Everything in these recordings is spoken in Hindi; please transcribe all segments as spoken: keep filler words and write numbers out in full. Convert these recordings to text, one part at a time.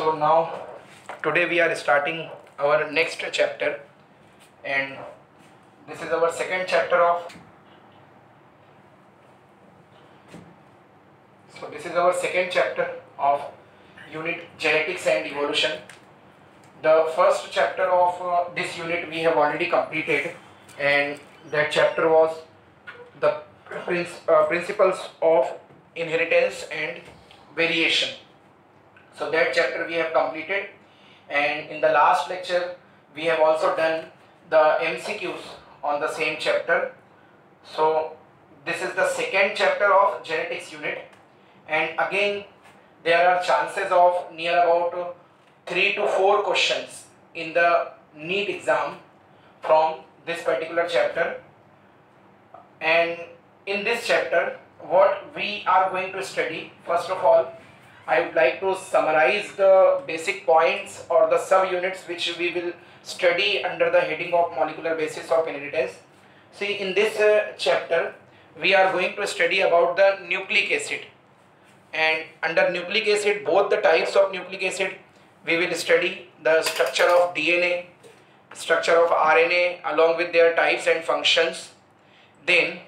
So now today we are starting our next chapter, and this is our second chapter of so this is our second chapter of unit Genetics and Evolution. The first chapter of uh, this unit we have already completed, and that chapter was the princ- uh, principles of inheritance and variation. So that chapter we have completed, and in the last lecture we have also done the M C Qs on the same chapter. So this is the second chapter of genetics unit, and again there are chances of near about three to four questions in the NEET exam from this particular chapter. And in this chapter what we are going to study, first of all I would like to summarize the basic points or the sub-units which we will study under the heading of molecular basis of inheritance. See, in this uh, chapter we are going to study about the nucleic acid, and under nucleic acid, both the types of nucleic acid, we will study the structure of D N A, structure of R N A along with their types and functions, then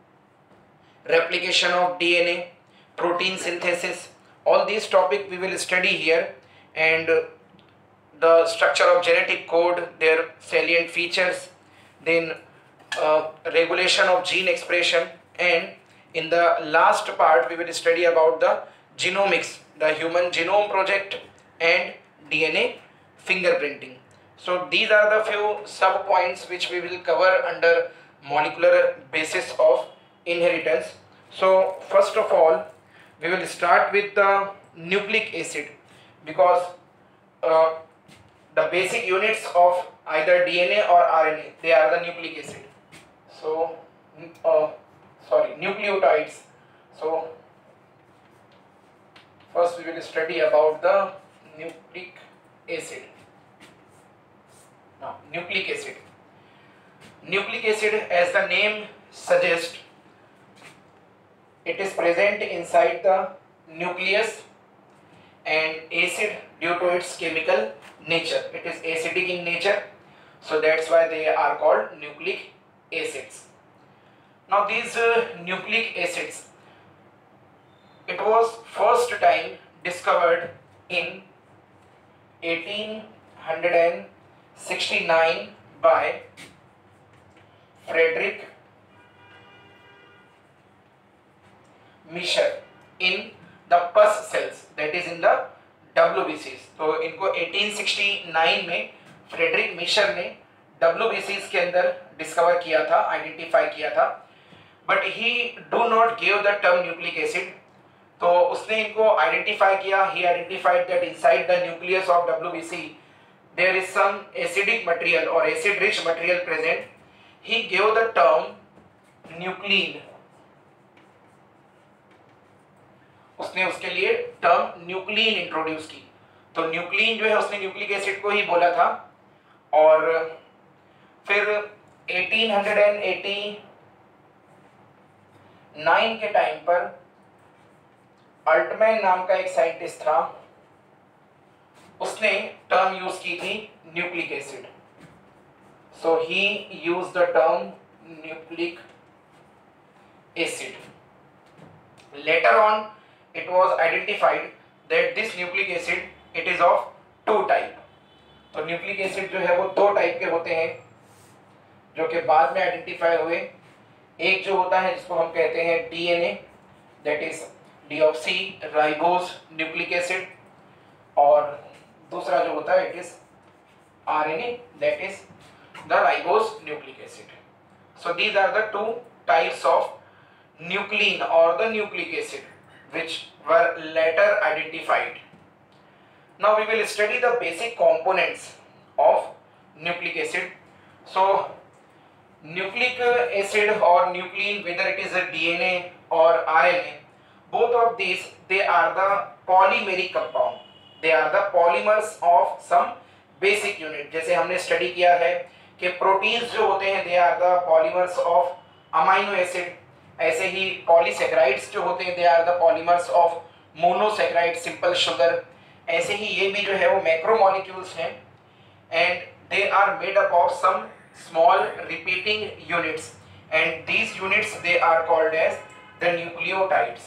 replication of D N A, protein synthesis. All these topics we will study here, and the structure of genetic code, their salient features, then uh, regulation of gene expression, and in the last part we will study about the genomics, the human genome project, and D N A fingerprinting. So these are the few sub points which we will cover under molecular basis of inheritance. So first of all we will start with the nucleic acid, because uh, the basic units of either D N A or R N A, they are the nucleic acid. So uh, sorry nucleotides. So first we will study about the nucleic acid. Now nucleic acid. Nucleic acid, as the name suggests, it is present inside the nucleus and acid due to its chemical nature. It is acidic in nature, so that's why they are called nucleic acids. Now these uh, nucleic acids, it was first time discovered in eighteen sixty-nine by Frederick Miescher in the pus cells, that is in the W B Cs. तो इनको eighteen sixty-nine में फ्रेडरिक मिशर ने W B Cs के अंदर डिस्कवर किया था, आइडेंटिफाई किया था, but he do not give the term nucleic acid. तो उसने इनको आइडेंटिफाई किया. He identified that inside the nucleus of W B C there is some acidic material or acid rich material present. He gave the term nuclein. उसने उसके लिए टर्म न्यूक्लिन इंट्रोड्यूस की. तो न्यूक्लिन जो है उसने न्यूक्लिक एसिड को ही बोला था. और फिर eighteen eighty-nine के टाइम पर अल्टमैन नाम का एक साइंटिस्ट था, उसने टर्म यूज की थी nucleic acid. So he use the term nucleic acid. Later on it was identified that this nucleic acid, it is of two type. तो न्यूक्लिक एसिड जो है वो दो टाइप के होते हैं जो कि बाद में आइडेंटिफाई हुए. एक जो होता है जिसको हम कहते हैं D N A, that is deoxy ribose nucleic acid, और दूसरा जो होता है it is R N A, that is the ribose nucleic acid. So these are the two types of nuclein or the nucleic acid which were later identified. Now we will study the basic components of nucleic acid. So nucleic acid or nuclein, whether it is a D N A or R N A, both of these, they are the polymeric compound. They are the polymers of some basic unit. जैसे हमने स्टडी किया है कि प्रोटीन्स जो होते हैं, they are the polymers of amino acid. ऐसे ही पॉलीसेक्राइड्स जो होते हैं, they are the polymers of monosaccharide simple sugar. ऐसे ही ये भी जो है वो मैक्रोमोलिक्यूल्स हैं, and they are made up of some small repeating units, and these units they are called as the nucleotides.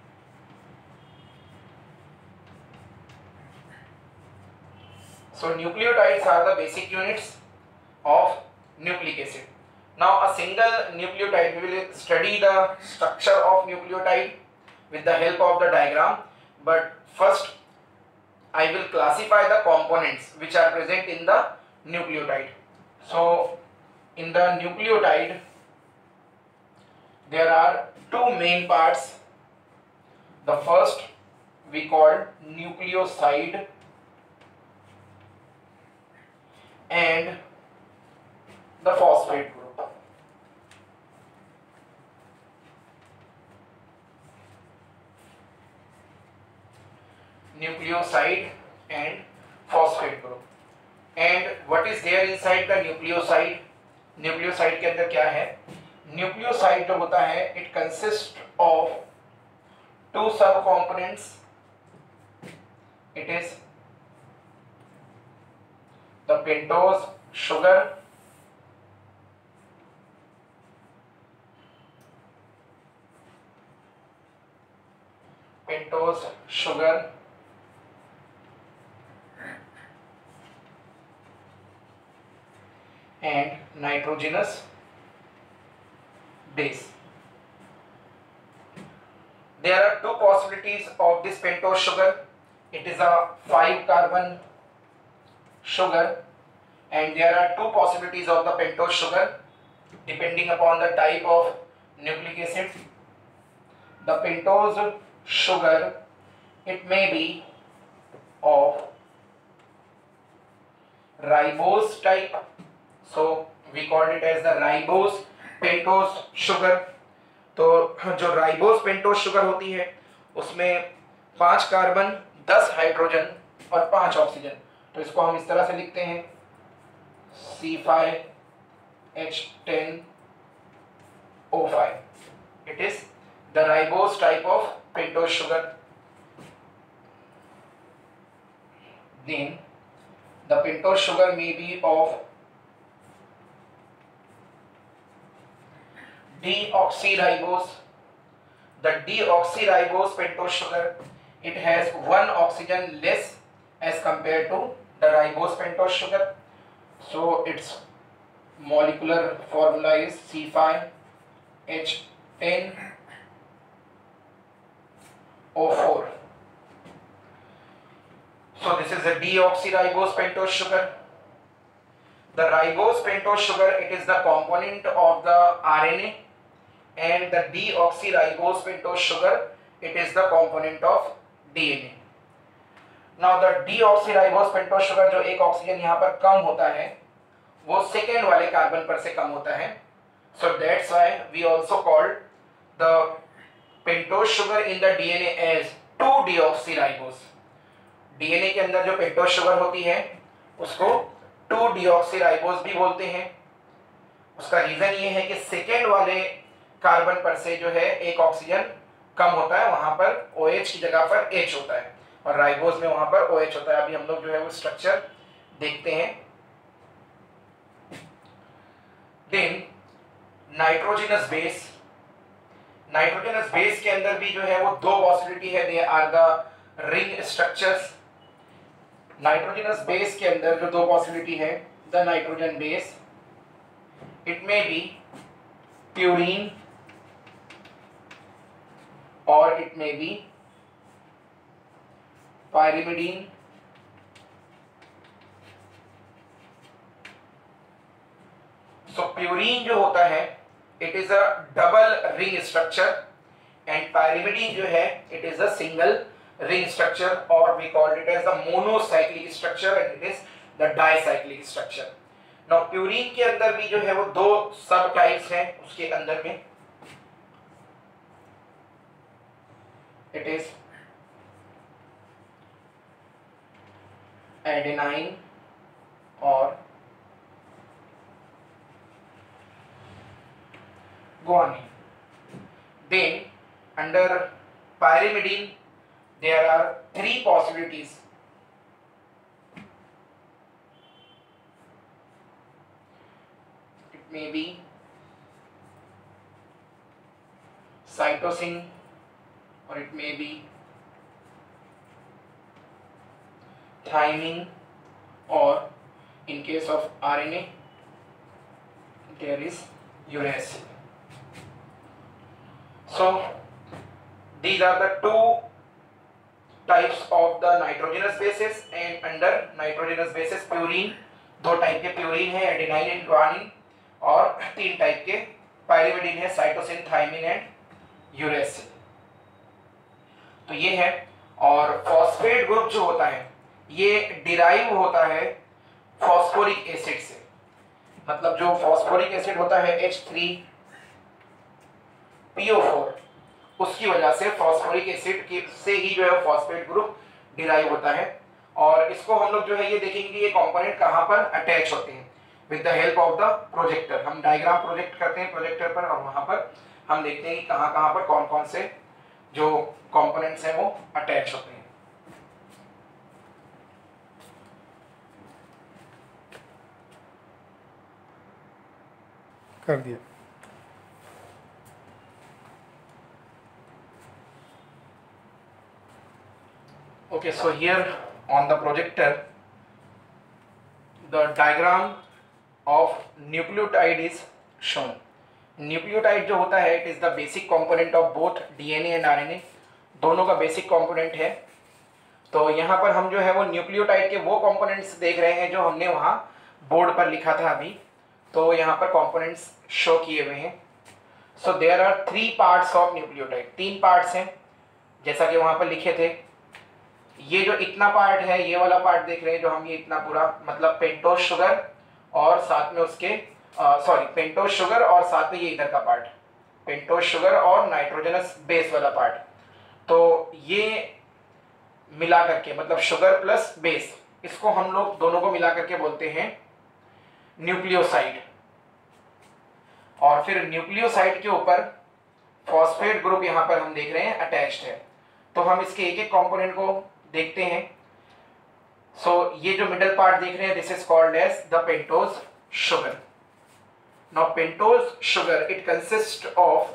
So nucleotides are the basic units of nucleic acid. Now a single nucleotide, we will study the structure of nucleotide with the help of the diagram, but first I will classify the components which are present in the nucleotide. So in the nucleotide there are two main parts. The first we call nucleoside and the phosphate group. Nucleoside and phosphate group. And what is there inside the nucleoside? Nucleoside के अंदर क्या है? Nucleoside जो होता है, it consists of two subcomponents. It is the pentose sugar pentose sugar and nitrogenous base. There are two possibilities of this pentose sugar. It is a five carbon sugar, and there are two possibilities of the pentose sugar depending upon the type of nucleic acid. The pentose sugar, it may be of ribose type, so we called it as the ribose pentose sugar. तो जो राइबोस पेंटोस शुगर होती है उसमें पांच कार्बन, दस हाइड्रोजन और पांच ऑक्सीजन. तो इसको हम इस तरह से लिखते हैं C five H ten O five. It is the ribose type of pentose sugar. Then the pentose sugar may be of deoxyribose. The deoxyribose pentose sugar, it has one oxygen less as compared to the ribose pentose sugar. So its molecular formula is C five H ten O four. So this is the deoxyribose pentose sugar. The ribose pentose sugar, it is the component of the R N A, and the deoxyribose pentose sugar, it is the component of D N A. Now the deoxyribose pentose sugar, जो एक ऑक्सीजन यहाँ पर कम होता है वो सेकेंड वाले कार्बन पर से कम होता है. So that's why we also called the pentose sugar in the D N A as two deoxyribose. D N A के अंदर जो pentose sugar होती है उसको टू deoxyribose भी बोलते हैं. उसका रीजन ये है कि सेकेंड वाले कार्बन पर से जो है एक ऑक्सीजन कम होता है, वहां पर OH की जगह पर H होता है, और राइबोस में वहां पर OH होता है. अभी हम लोग जो है वो स्ट्रक्चर देखते हैं. Then nitrogenous base. Nitrogenous base के अंदर भी जो है वो दो पॉसिबिलिटी है. They are the ring structures. Nitrogenous base के अंदर जो दो पॉसिबिलिटी है, the nitrogen base, it may be purine और it may be pyrimidine. So purine जो होता है it is a double ring structure, and pyrimidine जो है it is a single ring structure, or we call it as the monocyclic structure, and it is the dicyclic structure. Now purine के अंदर भी जो है वो दो सब टाइप्स हैं. उसके अंदर में it is adenine और guanine. Then under pyrimidine there are three possibilities. may be cytosine or it may be thymine, or in case of R N A there is uracil. So these are the two types of the nitrogenous bases, and under nitrogenous bases purine, दो टाइप के प्यूरीन है, एडेनाइन एंड ग्वानिन, और तीन टाइप के पाइरिमिडीन है, साइटोसिन, थाइमिन एंड यूरेसिल. तो ये है. और फॉस्फेट ग्रुप जो होता है ये डिराइव होता है फॉस्फोरिक एसिड से. मतलब जो फॉस्फोरिक एसिड होता है H three P O four, उसकी वजह से फॉस्फोरिक एसिड की से ही जो है फॉस्फेट ग्रुप डिराइव होता है. और इसको हम लोग जो है ये देखेंगे कि ये कंपोनेंट कहाँ पर अटैच होते हैं with the help of the projector. हम डायग्राम प्रोजेक्ट करते हैं प्रोजेक्टर पर, और वहाँ पर हम देखते हैं कि कहाँ कहाँ पर कौन कौन से जो कंपोनेंट्स हैं वो अटैच होते हैं. कर दिया. Okay, so here on the projector the diagram of nucleotide is shown. न्यूक्लियोटाइड जो होता है it is the basic component of both DNA and RNA, दोनों का बेसिक कंपोनेंट है. तो यहाँ पर हम जो है वो न्यूक्लियोटाइड के वो कंपोनेंट्स देख रहे हैं जो हमने वहाँ बोर्ड पर लिखा था अभी. तो यहाँ पर कंपोनेंट्स शो किए हुए हैं. So there are three parts of nucleotide, तीन पार्ट्स हैं जैसा कि वहाँ पर लिखे थे. ये जो इतना पार्ट है, ये वाला पार्ट देख रहे हैं जो हम, ये इतना पूरा मतलब पेंटोज शुगर और साथ में उसके सॉरी पेंटोज शुगर और साथ में ये इधर का पार्ट पेंटोज शुगर और नाइट्रोजनस बेस वाला पार्ट. तो ये मिला करके मतलब शुगर प्लस बेस, इसको हम लोग दोनों को मिला करके बोलते हैं न्यूक्लियोसाइड. और फिर न्यूक्लियोसाइड के ऊपर फॉस्फेट ग्रुप यहाँ पर हम देख रहे हैं अटैच्ड है. तो हम इसके एक एक कंपोनेंट को देखते हैं. सो so, ये जो मिडल पार्ट देख रहे हैं this is called as the pentose sugar. Now pentose sugar it consist of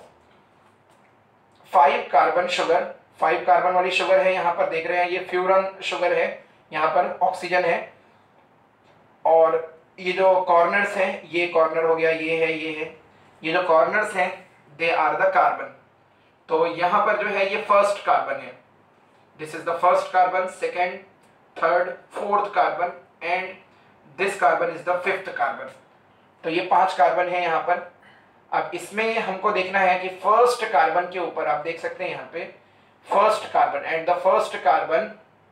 five carbon sugar. Five carbon वाली शुगर है यहाँ पर देख रहे हैं. ये फ्यूरन शुगर है, यहाँ पर ऑक्सीजन है. और ये जो कॉर्नर्स हैं, ये कॉर्नर हो गया, ये है, ये है, ये जो कॉर्नर्स हैं दे आर द कार्बन. तो यहाँ पर जो है ये फर्स्ट कार्बन है. This is the first carbon, second, third, fourth carbon and this carbon is the fifth carbon. तो ये पांच कार्बन है यहाँ पर. अब इसमें हमको देखना है कि फर्स्ट कार्बन के ऊपर आप देख सकते हैं यहाँ पे first carbon, at the first carbon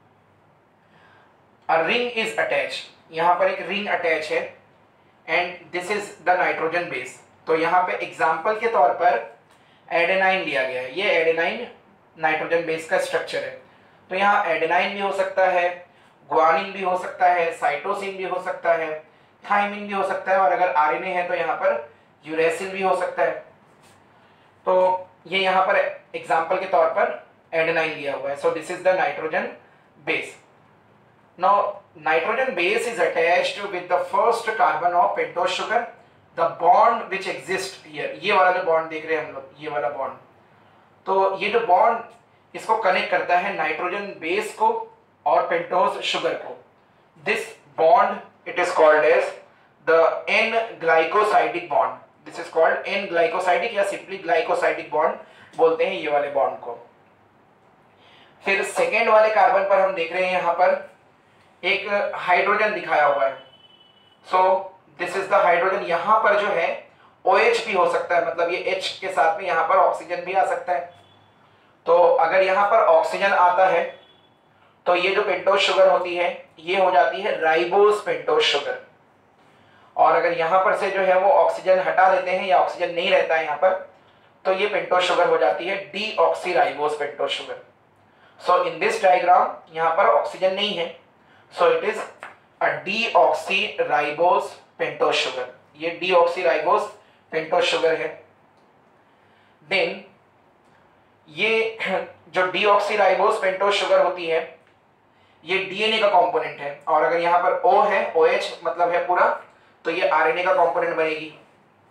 a ring is attach. यहाँ पर एक रिंग अटैच है and this is the nitrogen base. तो यहाँ पे एग्जाम्पल के तौर पर एडेनाइन लिया गया है. ये एडेनाइन नाइट्रोजन बेस का स्ट्रक्चर है. तो यहाँ एडेनाइन भी हो सकता है, ग्वानिन भी हो सकता है, साइटोसिन भी हो सकता है, थाइमिन भी हो सकता है, और अगर आरएनए है तो यहाँ पर यूरेसिल भी हो सकता है. तो ये यहाँ पर एग्जाम्पल के तौर पर एडेनाइन लिया हुआ है. So this is the nitrogen base. Now nitrogen base is attached with the first carbon of pentose sugar. The bond which exist here, ये वाला जो बॉन्ड देख रहे हैं हम लोग, ये वाला बॉन्ड, तो ये जो बॉन्ड इसको कनेक्ट करता है नाइट्रोजन बेस को और पेंटोज शुगर को. This bond it is called as the N glycosidic bond. This is called N glycosidic या सिंपली ग्लाइकोसाइडिक बॉन्ड बोलते हैं ये वाले बॉन्ड को. फिर सेकेंड वाले कार्बन पर हम देख रहे हैं यहाँ पर एक हाइड्रोजन दिखाया हुआ है. So this is the hydrogen. यहाँ पर जो है OH भी हो सकता है, मतलब ये H के साथ में यहाँ पर ऑक्सीजन भी आ सकता है. तो अगर यहाँ पर ऑक्सीजन आता है तो ये जो पेंटोज शुगर होती है ये हो जाती है राइबोज पेंटोज शुगर. और अगर यहाँ पर से जो है वो ऑक्सीजन हटा देते हैं या ऑक्सीजन नहीं रहता है यहाँ पर, तो ये पेंटोज शुगर हो जाती है deoxyribose pentose sugar. So in this diagram यहाँ पर ऑक्सीजन नहीं है, so it is a deoxyribose pentose sugar. ये deoxyribose pentose sugar है. देन ये जो deoxyribose pentose sugar होती है ये डीएनए का कंपोनेंट है. और अगर यहाँ पर O है, OH मतलब है पूरा, तो ये आरएनए का कंपोनेंट बनेगी.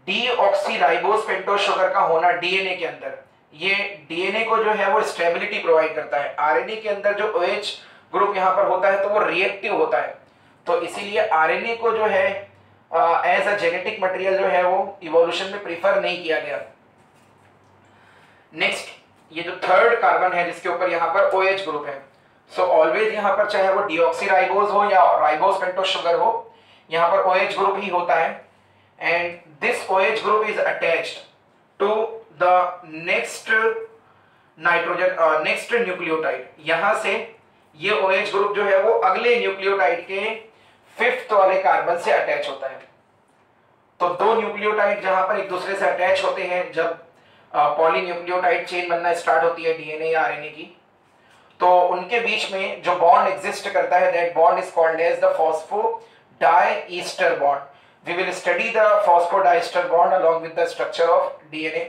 डीऑक्सीराइबोस पेंटोज शुगर का होना डीएनए के अंदर, ये डीएनए को जो है वो स्टेबिलिटी प्रोवाइड करता है। आरएनए के अंदर जो ओएच ग्रुप यहाँ पर होता है तो वो रिएक्टिव होता है, तो इसीलिए आरएनए को जो है एज अ जेनेटिक मटेरियल जो है वो इवोल्यूशन में प्रीफर नहीं किया गया। नेक्स्ट, ये जो थर्ड कार्बन है जिसके ऊपर यहाँ पर OH ग्रुप है, सो ऑलवेज यहाँ पर चाहे वो डीऑक्सीराइबोस हो या राइबोस पेंटोज शुगर हो, यहाँ पर OH ग्रुप ही होता है। And this OH group is attached to the next nitrogen next nucleotide. यहाँ से ये OH ग्रुप जो है वो अगले न्यूक्लियोटाइड के फिफ्थ वाले कार्बन से अटैच होता है। तो दो न्यूक्लियोटाइड जहां पर एक दूसरे से अटैच होते हैं, जब पॉलीन्यूक्लियोटाइड चेन बनना स्टार्ट होती है डीएनए या आरएनए की, तो उनके बीच में जो बॉन्ड एग्जिस्ट करता है, that bond is called as the phosphodiester bond. We will study the phosphodiester bond along with the structure of DNA.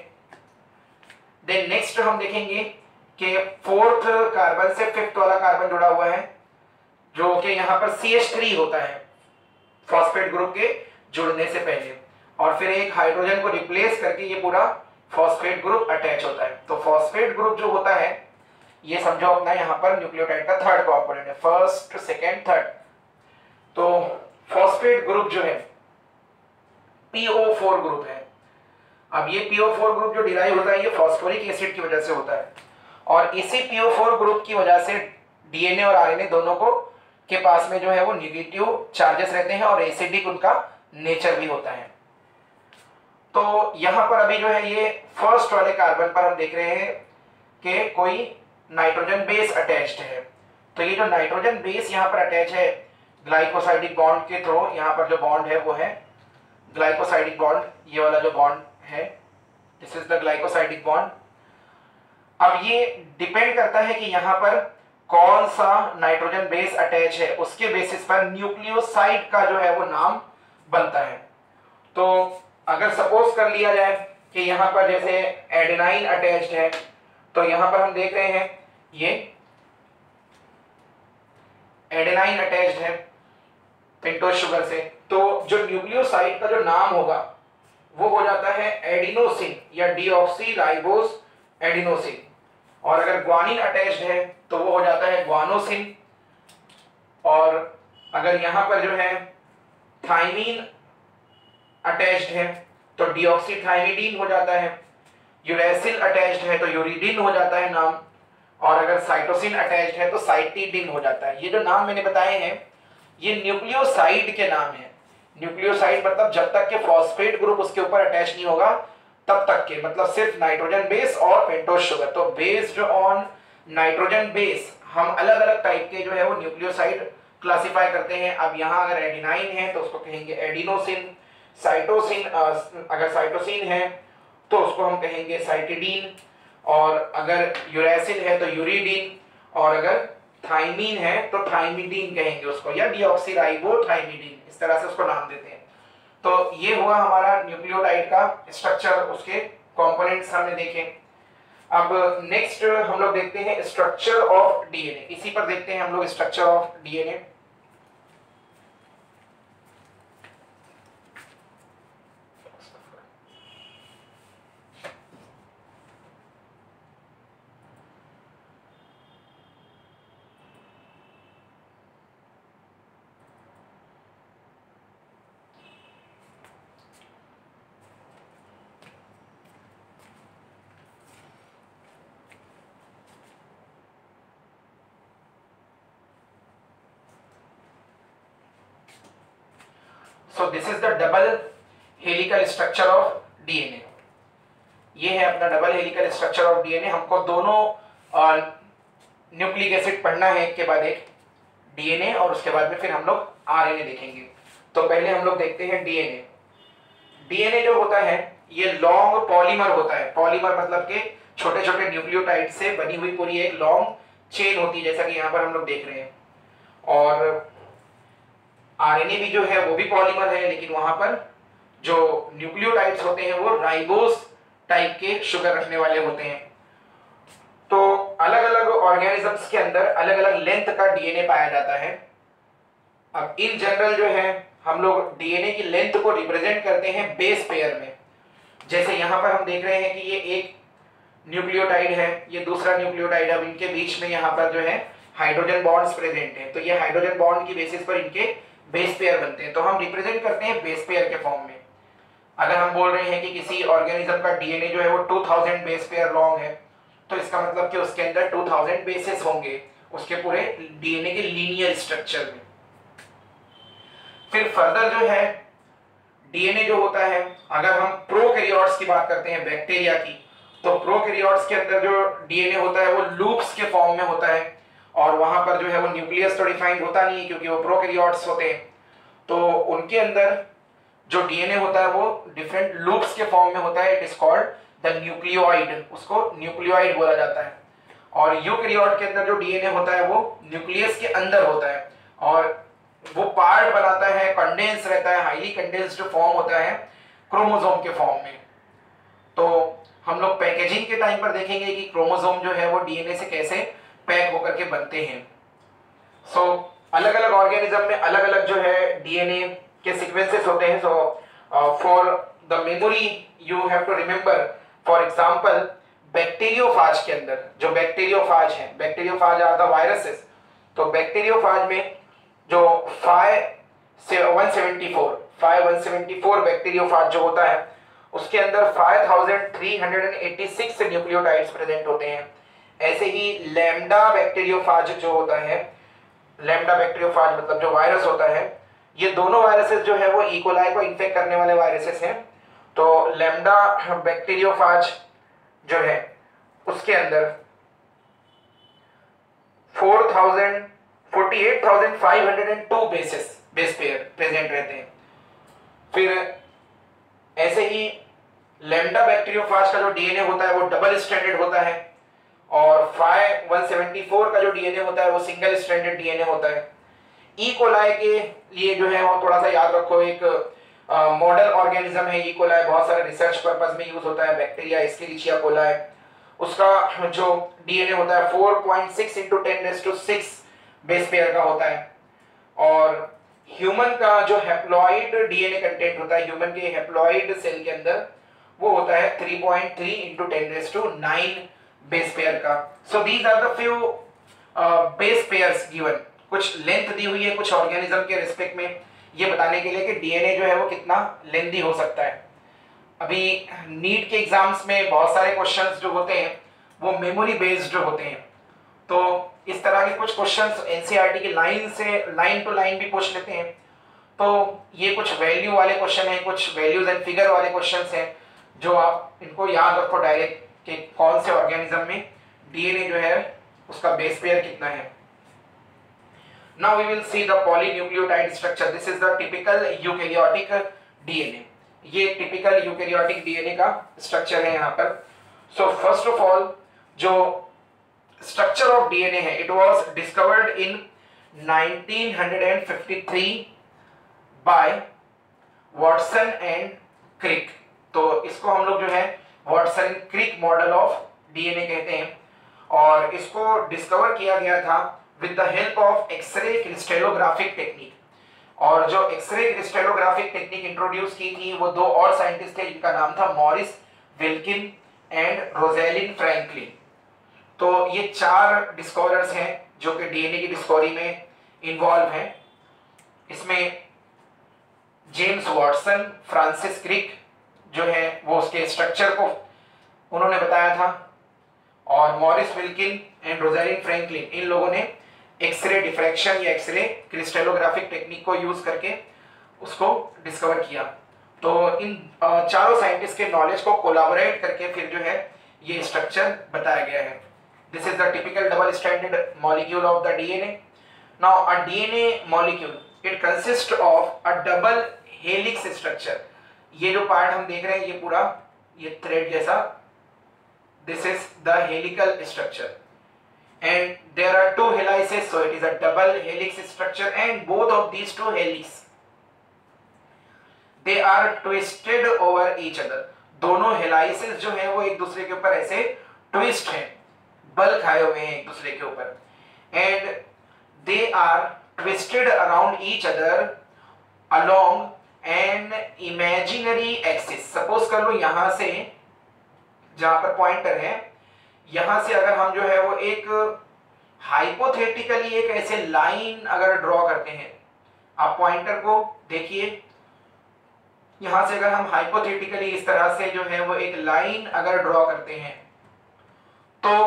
Then next हम देखेंगे कि फोर्थ कार्बन से फिफ्थ वाला कार्बन जुड़ा हुआ है, जो कि यहाँ पर सी एच थ्री होता है फॉस्फेट ग्रुप के जुड़ने से पहले, और फिर एक हाइड्रोजन को रिप्लेस करके ये पूरा फॉस्फेट ग्रुप अटैच होता है। तो फॉस्फेट ग्रुप जो होता है ये समझो अपना यहाँ पर न्यूक्लियोटाइड का थर्ड कंपोनेंट है, फर्स्ट सेकेंड थर्ड। तो फॉस्फेट ग्रुप जो है पी ओ फोर ग्रुप है। अब ये पी ओ फोर ग्रुप जो डिराइव होता है ये फॉस्फोरिक एसिड की वजह से होता है, और इसी पी ओ फोर ग्रुप की वजह से डीएनए और आरएनए दोनों को के पास में जो है वो नेगेटिव चार्जेस रहते हैं और एसिडिक उनका नेचर भी होता है। तो यहाँ पर अभी जो है ये फर्स्ट वाले कार्बन पर हम देख रहे हैं कि कोई नाइट्रोजन बेस अटैच्ड है। तो ये जो नाइट्रोजन बेस यहाँ पर अटैच है ग्लाइकोसाइडिक बॉन्ड के थ्रू, यहाँ पर जो बॉन्ड है वो है ग्लाइकोसाइडिक बॉन्ड, ये वाला जो बॉन्ड है this is the glycosidic bond. अब ये डिपेंड करता है कि यहाँ पर कौन सा नाइट्रोजन बेस अटैच है, उसके बेसिस पर न्यूक्लियोसाइड का जो है वो नाम बनता है। तो अगर सपोज कर लिया जाए कि यहाँ पर जैसे एडेनाइन अटैच्ड है, तो यहाँ पर हम देख रहे हैं ये एडेनाइन अटैच्ड है पेंटोज शुगर से, तो जो न्यूक्लियोसाइड का जो नाम होगा वो हो जाता है एडिनोसिन या डीऑक्सीराइबोस एडिनोसिन। और अगर ग्वानिन अटैच्ड है तो वो हो जाता है ग्वानोसिन, और अगर यहाँ पर जो है थाइमीन अटैच्ड है तो डीऑक्सीथाइमिडीन हो जाता है, यूरेसिल अटैच्ड है तो यूरिडिन हो जाता है नाम, और अगर साइटोसिन अटैच्ड है तो साइटिडिन हो जाता है। ये जो नाम मैंने बताए हैं ये न्यूक्लियोसाइड के नाम है। न्यूक्लियोसाइड मतलब जब तक के फॉस्फेट ग्रुप उसके ऊपर अटैच नहीं होगा तब तक के, मतलब सिर्फ नाइट्रोजन बेस और पेंटोज शुगर। तो बेस्ड ऑन नाइट्रोजन बेस हम अलग अलग टाइप के जो है वो न्यूक्लियोसाइड क्लासिफाई करते हैं। अब यहाँ अगर एडिनाइन है तो उसको कहेंगे एडिनोसिन, साइटोसिन अगर साइटोसिन है तो उसको हम कहेंगे साइटिडीन, और अगर यूरेसिल है तो यूरिडीन, और अगर थाइमीन है तो थाइमिडीन कहेंगे उसको, या डीऑक्सीराइबोथाइमिडीन, इस तरह से उसको नाम देते हैं। तो ये हुआ हमारा न्यूक्लियोटाइड का स्ट्रक्चर, उसके कंपोनेंट्स हमने देखे। अब नेक्स्ट हम लोग देखते हैं स्ट्रक्चर ऑफ डीएनए। इसी पर देखते हैं हम लोग structure of DNA. So this is the double helical structure of DNA. ये है अपना double helical structure of DNA. हमको दोनों न्यूक्लिक एसिड पढ़ना है एक के बाद एक, डीएनए और उसके बाद में फिर हम लोग आरएनए देखेंगे। तो पहले हम लोग देखते हैं डीएनए। डीएनए जो होता है ये लॉन्ग पॉलीमर होता है। पॉलीमर मतलब के छोटे छोटे न्यूक्लियोटाइड से बनी हुई पूरी एक लॉन्ग चेन होती है, जैसा कि यहाँ पर हम लोग देख रहे हैं। और आरएनए भी जो है वो भी पॉलीमर है, लेकिन वहां पर जो न्यूक्लियोटाइड्स होते हैं वो राइबोस टाइप के शुगर रखने वाले होते हैं। तो अलग अलग ऑर्गेनिजम्स के अंदर अलग अलग लेंथ का डीएनए पाया जाता है। अब इन जनरल जो है हम लोग डीएनए की लेंथ को रिप्रेजेंट करते हैं बेस पेयर में। जैसे यहाँ पर हम देख रहे हैं कि ये एक न्यूक्लियोटाइड है, ये दूसरा न्यूक्लियोटाइड है, अब इनके बीच में यहाँ पर जो है हाइड्रोजन बॉन्ड्स प्रेजेंट हैं, तो ये हाइड्रोजन बॉन्ड की बेसिस पर इनके बेस पेयर बनते हैं, तो हम रिप्रेजेंट करते हैं बेस पेयर के फॉर्म में। अगर हम बोल रहे हैं कि किसी ऑर्गेनिज्म का डीएनए जो है वो two thousand base pair long है, तो इसका मतलब कि उसके अंदर टू थाउजेंड बेसेस होंगे उसके पूरे डीएनए के लीनियर स्ट्रक्चर में। फिर फर्दर जो है डीएनए जो होता है, अगर हम प्रोकैरियोट्स की बात करते हैं बैक्टीरिया की, तो प्रोकैरियोट्स के अंदर जो डीएनए होता है वो लूप्स के फॉर्म में होता है, और वहां पर जो है वो न्यूक्लियस तो डिफाइंड होता नहीं है क्योंकि वो प्रोकैरियोट्स होते हैं, तो उनके अंदर जो डीएनए होता है वो डिफरेंट लूप्स के फॉर्म में होता है। It is called the nucleoid, उसको न्यूक्लियोइड बोला जाता है। और यूकैरियोट के अंदर जो डीएनए होता है वो न्यूक्लियस के अंदर होता है, और वो पार्ट बनाता है, कंडेंस रहता है, हाईली कंडेंस्ड फॉर्म होता है क्रोमोसोम के फॉर्म में। तो हम लोग पैकेजिंग के टाइम पर देखेंगे कि क्रोमोसोम जो है वो डीएनए से कैसे पैक होकर के बनते हैं। सो so, अलग अलग ऑर्गेनिज्म में अलग अलग जो है डीएनए के सीक्वेंसेस होते हैं। So for the memory you have to remember, for example bacteriophage के अंदर जो बैक्टीरियोफाज है, बैक्टीरियोफाज आर द वायरसेस, तो बैक्टीरियोफाज में जो फाइव से one seventy four five one seventy four bacteriophage जो होता है उसके अंदर five thousand three hundred eighty six nucleotides present होते हैं। ऐसे ही लैम्डा बैक्टीरियोफाज जो होता है, लैम्डा बैक्टीरियोफाज मतलब जो वायरस होता है, ये दोनों वायरसेस जो है वो इकोलाई को इन्फेक्ट करने वाले वायरसेस हैं। तो लैम्डा बैक्टीरियोफाज जो है उसके अंदर four thousand forty eight thousand five hundred two bases base pair present रहते हैं। फिर ऐसे ही लैम्डा बैक्टीरियोफाज का जो डीएनए होता है वो डबल स्ट्रैंडेड होता है, और फाइव वन सेवेंटी फोर का जो डीएनए होता है वो सिंगल स्ट्रैंडेड डीएनए होता है। ई कोलाई के लिए जो है वो थोड़ा सा याद रखो, एक मॉडल ऑर्गेनिज्म है ई कोलाई, बहुत सारे रिसर्च पर्पस में यूज होता है, बैक्टीरिया एस्केरिचिया कोलाई, उसका जो डीएनए होता है four point six into ten raise to six base pair का होता है। और ह्यूमन का जो हैप्लॉइड डीएनए कंटेंट होता है ह्यूमन के हैप्लॉइड सेल के अंदर वो होता है three point three into ten raise to nine base pair का। So these are the few base pairs given, कुछ लेंथ दी हुई है कुछ ऑर्गेनिज्म के रिस्पेक्ट में, ये बताने के लिए कि डीएनए जो है वो कितना लेंथी हो सकता है। अभी नीट के एग्जाम्स में बहुत सारे क्वेश्चंस जो होते हैं वो मेमोरी बेस्ड होते हैं, तो इस तरह के कुछ क्वेश्चंस एनसीईआरटी की लाइन से लाइन टू लाइन भी पूछ लेते हैं। तो ये कुछ वैल्यू वाले क्वेश्चन हैं, कुछ वैल्यूज एंड फिगर वाले क्वेश्चंस हैं, जो आप इनको याद रखो डायरेक्ट कि कौन से ऑर्गेनिज्म में डीएनए जो है उसका बेस पेयर कितना है। Now we will see the polynucleotide structure. This is the typical eukaryotic D N A. ये typical eukaryotic D N A का structure है यहाँ पर। So first of all, जो structure of D N A है, it was discovered in nineteen fifty-three by Watson and Crick. तो इसको हम लोग जो है Watson and Crick model of D N A कहते हैं, और इसको डिस्कवर किया गया था with the help of X-ray crystallographic technique। और जो एक्सरे क्रिस्टलोग्राफिक टेक्निक इंट्रोड्यूस की थी वो दो और साइंटिस्ट थे जिनका नाम था Maurice Wilkin and Rosalind Franklin. तो ये चार डिस्कवरर्स हैं जो कि डीएनए की डिस्कवरी में इन्वॉल्व हैं। इसमें जेम्स वॉटसन, फ्रांसिस क्रिक जो है वो उसके स्ट्रक्चर को उन्होंने बताया था, और Maurice Wilkin and Rosalind Franklin इन लोगों ने एक्सरे डिफ्रैक्शन या एक्सरे क्रिस्टलोग्राफिक टेक्निक को यूज करके उसको डिस्कवर किया। तो इन चारों साइंटिस्ट के नॉलेज को कोलैबोरेट करके फिर जो है ये स्ट्रक्चर बताया गया है। This is the typical double stranded molecule of the DNA. Now a DNA molecule it consist of a double helix structure. ये जो पार्ट हम देख रहे हैं ये पूरा ये थ्रेड जैसा, this is the helical structure and there are two helices, so it is a double helix structure, and both of these two helix they are twisted over each other। दोनों helices जो है वो एक दूसरे के ऊपर ऐसे ट्विस्ट हैं, बल खाए हुए हैं एक दूसरे के ऊपर, and they are twisted around each other along an imaginary axis. Suppose कर लो यहां से, जहां पर पॉइंटर है, यहां से अगर हम जो है वो एक हाइपोथेटिकली एक ऐसे लाइन अगर ड्रॉ करते हैं, आप पॉइंटर को देखिए, यहां से अगर हम हाइपोथेटिकली इस तरह से जो है वो एक लाइन अगर ड्रॉ करते हैं, तो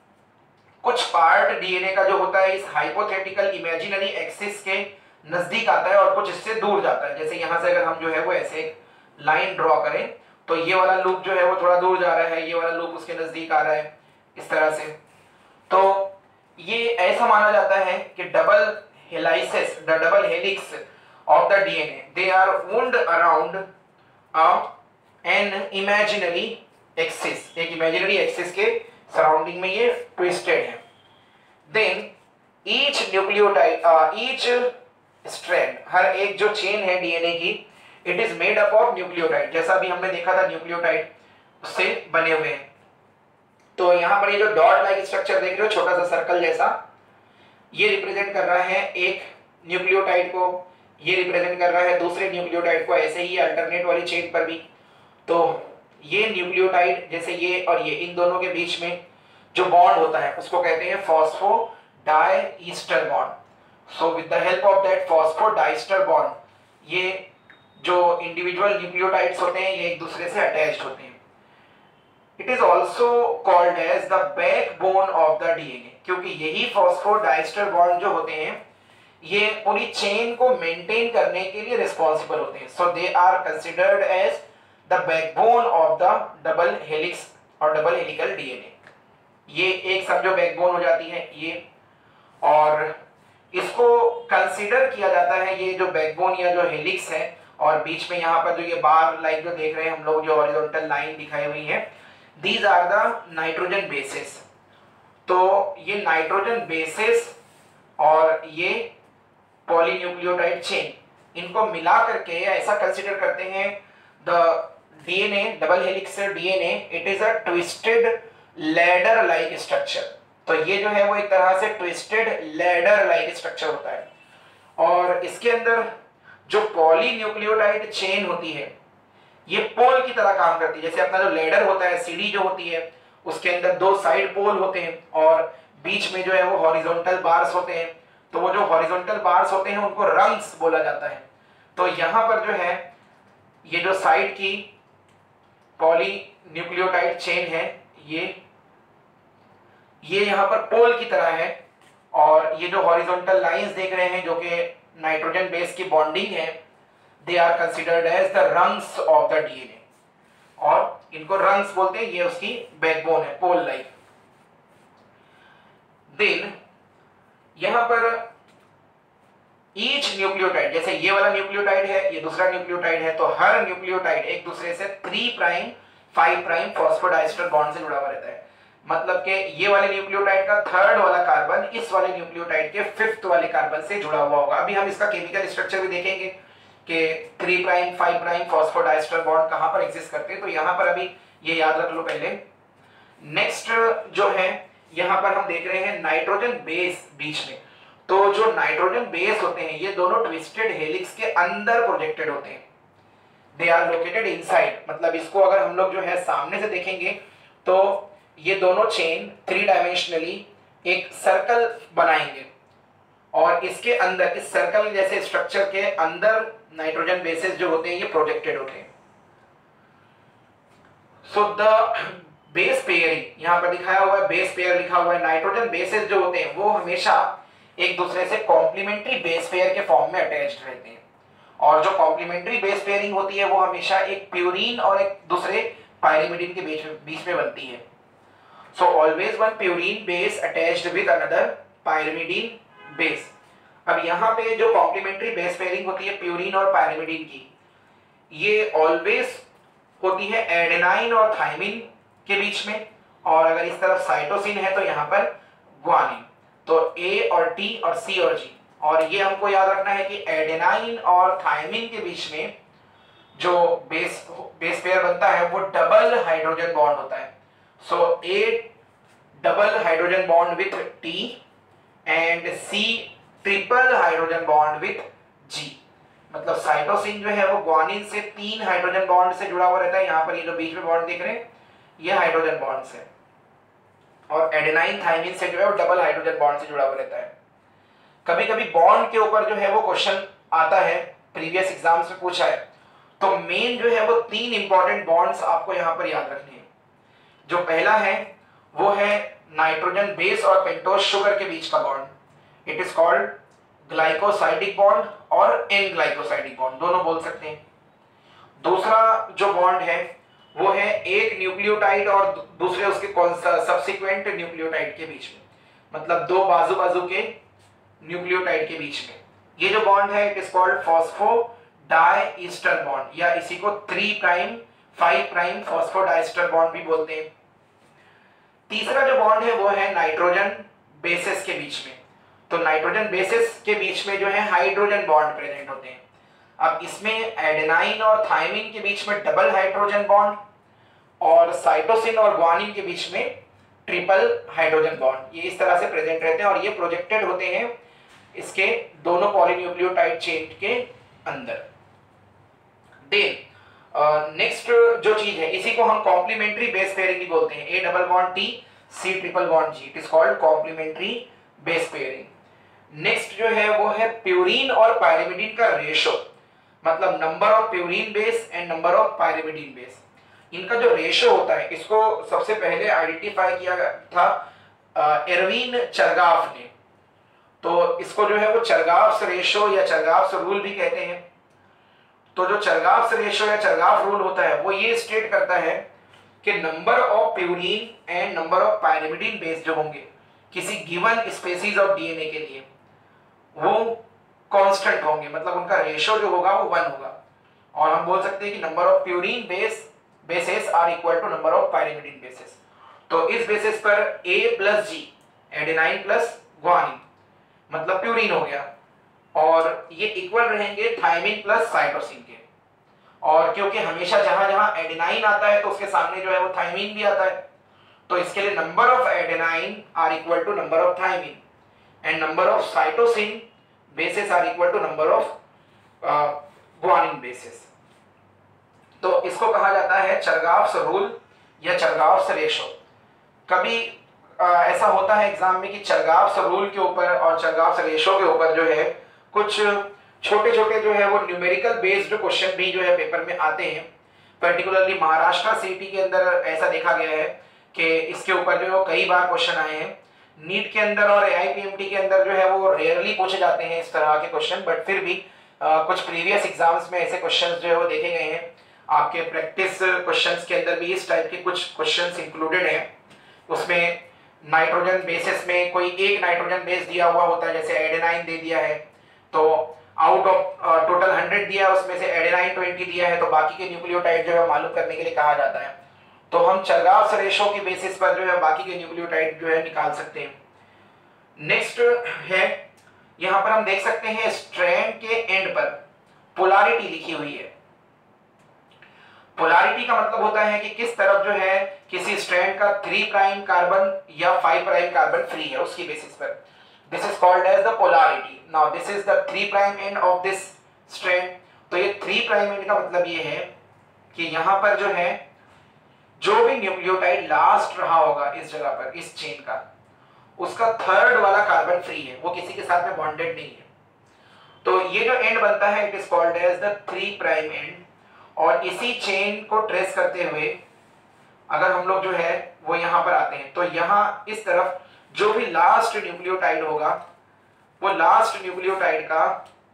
कुछ पार्ट डीएनए का जो होता है इस हाइपोथेटिकल इमेजिनरी एक्सिस के नजदीक आता है और कुछ इससे दूर जाता है। जैसे यहां से अगर हम जो है वो ऐसे एक लाइन ड्रॉ करें, तो ये वाला लूप जो है वो थोड़ा दूर जा रहा है, ये वाला लूप उसके नजदीक आ रहा है, इस तरह से। तो ये ऐसा माना जाता है कि double helices, the double helix of the DNA, they are wound around a an imaginary axis, एक इमेजिनरी एक्सिस के सराउंडिंग में ये ट्विस्टेड है। Then each nucleotide, each strand, हर एक जो चेन है डीएनए की, it is made up of nucleotide, जैसा अभी हमने देखा था न्यूक्लियोटाइड उससे बने हुए हैं। तो यहां पर ये जो डॉट लाइक स्ट्रक्चर देख रहे हो, छोटा सा सर्कल जैसा, ये रिप्रेजेंट कर रहा है एक न्यूक्लियोटाइड को, ये रिप्रेजेंट कर रहा है दूसरे न्यूक्लियोटाइड को, ऐसे ही अल्टरनेट वाली चेन पर भी। तो ये न्यूक्लियोटाइड जैसे ये और ये, इन दोनों के बीच में जो बॉन्ड होता है उसको कहते हैं phosphodiester bond. So with the help of that phosphodiester bond, ये जो इंडिविजुअल न्यूक्लियोटाइड्स होते हैं ये एक दूसरे से अटैच्ड होते हैं। It is also called as the backbone of the DNA, क्योंकि यही फॉस्फोडाइस्टर बॉन्ड जो होते हैं ये पूरी चेन को मेंटेन करने के लिए रिस्पॉन्सिबल होते हैं। So they are considered as the backbone of the double helix और डबल हेलिकल डीएनए। ये एक समझो बैकबोन हो जाती है ये, और इसको कंसीडर किया जाता है ये जो बैकबोन या जो हेलिक्स है, और बीच में यहाँ पर जो ये बार लाइन जो देख रहे हैं हम लोग, जो हॉरिजॉन्टल लाइन दिखाई हुई है, these are the nitrogen bases. तो ये नाइट्रोजन बेसिस और ये पॉलीन्यूक्लियोटाइड चेन, इनको मिला करके ऐसा कंसीडर करते हैं the DNA, double helix DNA, it is a twisted ladder like structure. तो ये जो है वो एक तरह से ट्विस्टेड लैडर लाइक स्ट्रक्चर होता है, और इसके अंदर जो पॉलीन्यूक्लियोटाइड चेन होती है ये पोल की तरह काम करती है। जैसे अपना जो लैडर होता है, सीढ़ी जो होती है, उसके अंदर दो साइड पोल होते हैं और बीच में जो है वो हॉरिजॉन्टल बार्स होते हैं। तो वो जो हॉरिजॉन्टल बार्स होते हैं उनको रंग्स बोला जाता है। तो यहाँ पर जो है ये जो साइड की पॉलीन्यूक्लियोटाइड चेन है, ये ये यहाँ पर पोल की तरह है, और ये जो हॉरिजॉन्टल लाइंस देख रहे हैं जो कि नाइट्रोजन बेस की बॉन्डिंग है, they are considered as the rungs of the DNA, और इनको रंग्स बोलते हैं। ये उसकी बैकबोन है, पोल लाइक। देन यहां पर ईच न्यूक्लियोटाइड, जैसे ये वाला न्यूक्लियोटाइड है, ये दूसरा न्यूक्लियोटाइड है, तो हर न्यूक्लियोटाइड एक दूसरे से three prime five prime phosphodiester bond से जुड़ा हुआ रहता है। मतलब कि ये वाले न्यूक्लियोटाइड का थर्ड वाला कार्बन इस वाले न्यूक्लियोटाइड के फिफ्थ वाले कार्बन से जुड़ा हुआ होगा। अभी हम इसका केमिकल स्ट्रक्चर भी देखेंगे कि three prime five prime phosphodiester bond कहां पर एग्जिस्ट करते हैं। तो यहां पर अभी ये याद रख लो पहले। नेक्स्ट जो है यहां पर हम देख रहे हैं नाइट्रोजन बेस बीच में। तो जो नाइट्रोजन बेस होते हैं ये दोनों ट्विस्टेड हेलिक्स के अंदर प्रोजेक्टेड होते हैं, दे आर लोकेटेड इनसाइड। मतलब इसको अगर हम लोग जो है सामने से देखेंगे तो ये दोनों चेन थ्री डायमेंशनली एक सर्कल बनाएंगे, और इसके अंदर इस सर्कल जैसे स्ट्रक्चर के अंदर नाइट्रोजन बेसेस जो होते हैं ये प्रोजेक्टेड होते हैं। सो द बेस पेयरिंग, यहां पर दिखाया हुआ है बेस पेयर लिखा हुआ है। नाइट्रोजन बेसेस जो होते हैं वो हमेशा एक दूसरे से कॉम्प्लीमेंट्री बेस पेयर के फॉर्म में अटैच्ड रहते हैं, और जो कॉम्प्लीमेंट्री बेस पेयरिंग होती है वो हमेशा एक प्यूरीन और एक दूसरे पायरिमिडीन के बीच में बीच में बनती है। So always one purine base attached with another pyrimidine base. अब यहाँ पे जो कॉम्प्लीमेंट्री बेस पेयरिंग होती है प्यूरीन और पायरिमिडीन की, ये ऑलवेज होती है एडेनाइन और थायमिन के बीच में, और अगर इस तरफ साइटोसिन है तो यहाँ पर ग्वानिन। तो ए और टी और सी और जी, और ये हमको याद रखना है कि एडेनाइन और थायमिन के बीच में जो बेस बेस पेयर बनता है वो डबल हाइड्रोजन बॉन्ड होता है। So A double hydrogen bond with T and C triple hydrogen bond with G. मतलब साइटोसिन जो है वो ग्वानिन से तीन हाइड्रोजन बॉन्ड से जुड़ा हुआ रहता है। यहाँ पर ये जो बीच में बॉन्ड दिख रहे हैं ये हाइड्रोजन बॉन्ड से, और एडेनाइन थाइमिन से जो है वो डबल हाइड्रोजन बॉन्ड से जुड़ा हुआ रहता है। कभी कभी बॉन्ड के ऊपर जो है वो क्वेश्चन आता है, प्रीवियस एग्जाम्स में पूछा है, तो मेन जो है वो तीन इंपॉर्टेंट बॉन्ड्स आपको यहाँ पर याद रखने हैं। जो पहला है वो है नाइट्रोजन बेस और पेंटोज शुगर के बीच का bond, it is called glycosidic bond और एन ग्लाइकोसाइडिक बॉन्ड, दोनों बोल सकते हैं। दूसरा जो बॉन्ड है वो है एक न्यूक्लियोटाइड और दूसरे उसके सब्सिक्वेंट न्यूक्लियोटाइड के बीच में, मतलब दो बाजू बाजू के न्यूक्लियोटाइड के बीच में। ये जो बॉन्ड है it is called phosphodiester bond, या इसी को three prime five prime phosphodiester bond भी बोलते हैं। तीसरा जो बॉन्ड है वो है नाइट्रोजन बेसेस के बीच में। तो नाइट्रोजन बेसेस के बीच में जो है हाइड्रोजन बॉन्ड प्रेजेंट होते हैं। अब इसमें एडेनाइन और थायमिन के बीच में डबल हाइड्रोजन बॉन्ड, और साइटोसिन और ग्वानिन के बीच में ट्रिपल हाइड्रोजन बॉन्ड, ये इस तरह से प्रेजेंट रहते हैं और ये प्रोजेक्टेड होते हैं इसके दोनों पॉलीन्यूक्लियोटाइड चेन के अंदर। देन नेक्स्ट uh, जो चीज है इसी को हम कॉम्प्लीमेंट्री बेस पेयरिंग भी बोलते हैं। A double bond T C triple bond G, it is called complementary base pairing. Next जो है वो है प्यूरीन और पायरिमिडीन का रेशो, मतलब number of purine base and number of pyrimidine base. इनका जो रेशो होता है इसको सबसे पहले आइडेंटिफाई किया गया था एरविन चरगाफ ने। तो इसको जो है वो चरगाफ्स रेशो या चरगाफ्स रूल भी कहते हैं। तो जो चरगाफ्स रेशो या चरगाफ रूल होता है वो ये स्टेट करता है कि number of purine and number of pyrimidine base जो होंगे किसी गिवन स्पेसीज ऑफ डीएनए के लिए वो कांस्टेंट होंगे, मतलब उनका रेशो जो होगा वो वन होगा। और हम बोल सकते हैं कि number of purine base bases are equal to number of pyrimidine bases. तो इस बेसिस पर A plus G adenine plus guanine मतलब प्यूरीन हो गया, और ये इक्वल रहेंगे थायमिन प्लस साइटोसिन के। और क्योंकि हमेशा जहां जहां एडेनाइन आता है तो उसके सामने जो है वो थायमिन भी आता है, तो इसके लिए number of adenine are equal to number of thymine and number of cytosine bases are equal to number of guanine bases. तो इसको कहा जाता है चरगाफ्स रूल या चरगाफ्स रेशो। कभी आ, ऐसा होता है एग्जाम में कि चरगाफ्स रूल के ऊपर और चरगाफ्स रेशो के ऊपर जो है कुछ छोटे छोटे जो है वो न्यूमेरिकल बेस्ड क्वेश्चन भी जो है पेपर में आते हैं। पर्टिकुलरली महाराष्ट्र सीटी के अंदर ऐसा देखा गया है कि इसके ऊपर जो है कई बार क्वेश्चन आए हैं। नीट के अंदर और एआईपीएमटी के अंदर जो है वो रेयरली पूछे जाते हैं इस तरह के क्वेश्चन, बट फिर भी आ, कुछ प्रीवियस एग्जाम्स में ऐसे क्वेश्चंस जो है वो देखे गए हैं। आपके प्रैक्टिस क्वेश्चंस के अंदर भी इस टाइप के कुछ क्वेश्चंस इंक्लूडेड हैं। उसमें नाइट्रोजन बेसिस में कोई एक नाइट्रोजन बेस दिया हुआ होता है, जैसे एडेनाइन दे दिया है तो आउट ऑफ टोटल हंड्रेड दिया है उसमें से एडेनाइन ट्वेंटी दिया है, तो बाकी के न्यूक्लियोटाइड जो है मालूम करने के लिए कहा जाता है। तो हम चरगाफ्स रेशो के बेसिस पर जो है बाकी के न्यूक्लियोटाइड जो है निकाल सकते हैं। नेक्स्ट है यहाँ पर हम देख सकते हैं स्ट्रैंड के एंड पर पोलैरिटी लिखी हुई है। पोलैरिटी का मतलब होता है कि किस तरफ जो है किसी स्ट्रैंड का थ्री प्राइम कार्बन या फाइव प्राइम कार्बन फ्री है उसकी बेसिस पर। This is called as the polarity. Now this is the three prime end of this strand. तो ये थ्री प्राइम एंड का मतलब ये है कि यहाँ पर जो है जो भी न्यूक्लियोटाइड लास्ट रहा होगा इस जगह पर इस चेन का, उसका थर्ड वाला कार्बन फ्री है, वो किसी के साथ में बॉन्डेड नहीं है। तो ये जो एंड बनता है it is called as the three prime end. और इसी चेन को ट्रेस करते हुए अगर हम लोग जो है वो यहाँ पर आते हैं तो यहाँ इस तरफ जो भी लास्ट न्यूक्लियोटाइड होगा वो लास्ट न्यूक्लियोटाइड का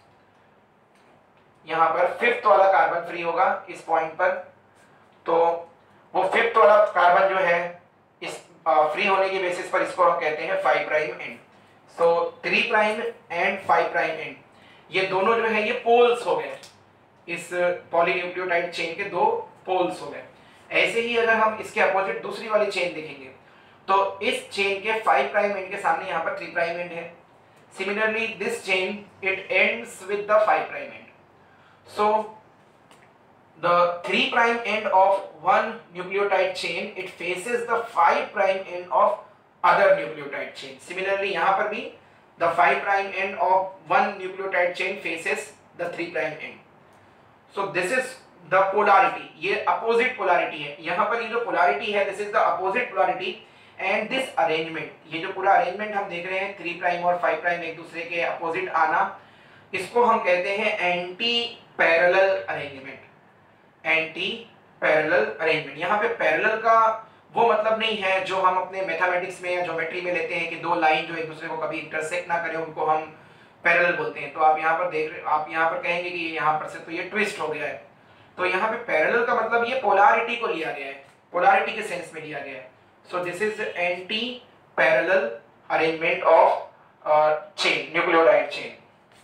यहाँ पर फिफ्थ वाला कार्बन फ्री होगा इस पॉइंट पर। तो वो फिफ्थ वाला कार्बन जो है इस फ्री होने की बेसिस पर इसको हम कहते हैं five prime end. So three prime end five prime end ये दोनों जो है ये पोल्स हो गए, इस पॉलीन्यूक्लियोटाइड चेन के दो पोल्स हो गए। ऐसे ही अगर हम इसके अपोजिट दूसरी वाली चेन देखेंगे तो इस चेन के फाइव प्राइम एंड के सामने यहाँ पर थ्री प्राइम एंड है। Similarly this chain it ends with the five prime end. So the three prime end of one nucleotide chain it faces the five prime end of other nucleotide chain. Similarly यहाँ पर भी the five prime end of one nucleotide chain faces the three prime end. So this is the polarity, ये अपोजिट पोलैरिटी है। यहाँ पर ये जो पोलैरिटी है this is the opposite polarity and this arrangement, ये जो पूरा अरेंजमेंट हम देख रहे हैं थ्री प्राइम और फाइव प्राइम एक दूसरे के अपोजिट आना, इसको हम कहते हैं anti parallel arrangement. Anti parallel arrangement, यहाँ पे पैरेलल का वो मतलब नहीं है जो हम अपने मैथमेटिक्स में या ज्योमेट्री में लेते हैं कि दो लाइन जो एक दूसरे को कभी इंटरसेक्ट ना करें उनको हम पैरेलल बोलते हैं। तो आप यहाँ पर देख रहे, आप यहाँ पर कहेंगे कि यहाँ पर से तो ये ट्विस्ट हो गया है, तो यहाँ पे पैरेलल का मतलब ये पोलैरिटी को लिया गया है, पोलैरिटी के सेंस में लिया गया है। So this is anti parallel arrangement of chain, nucleotide chain.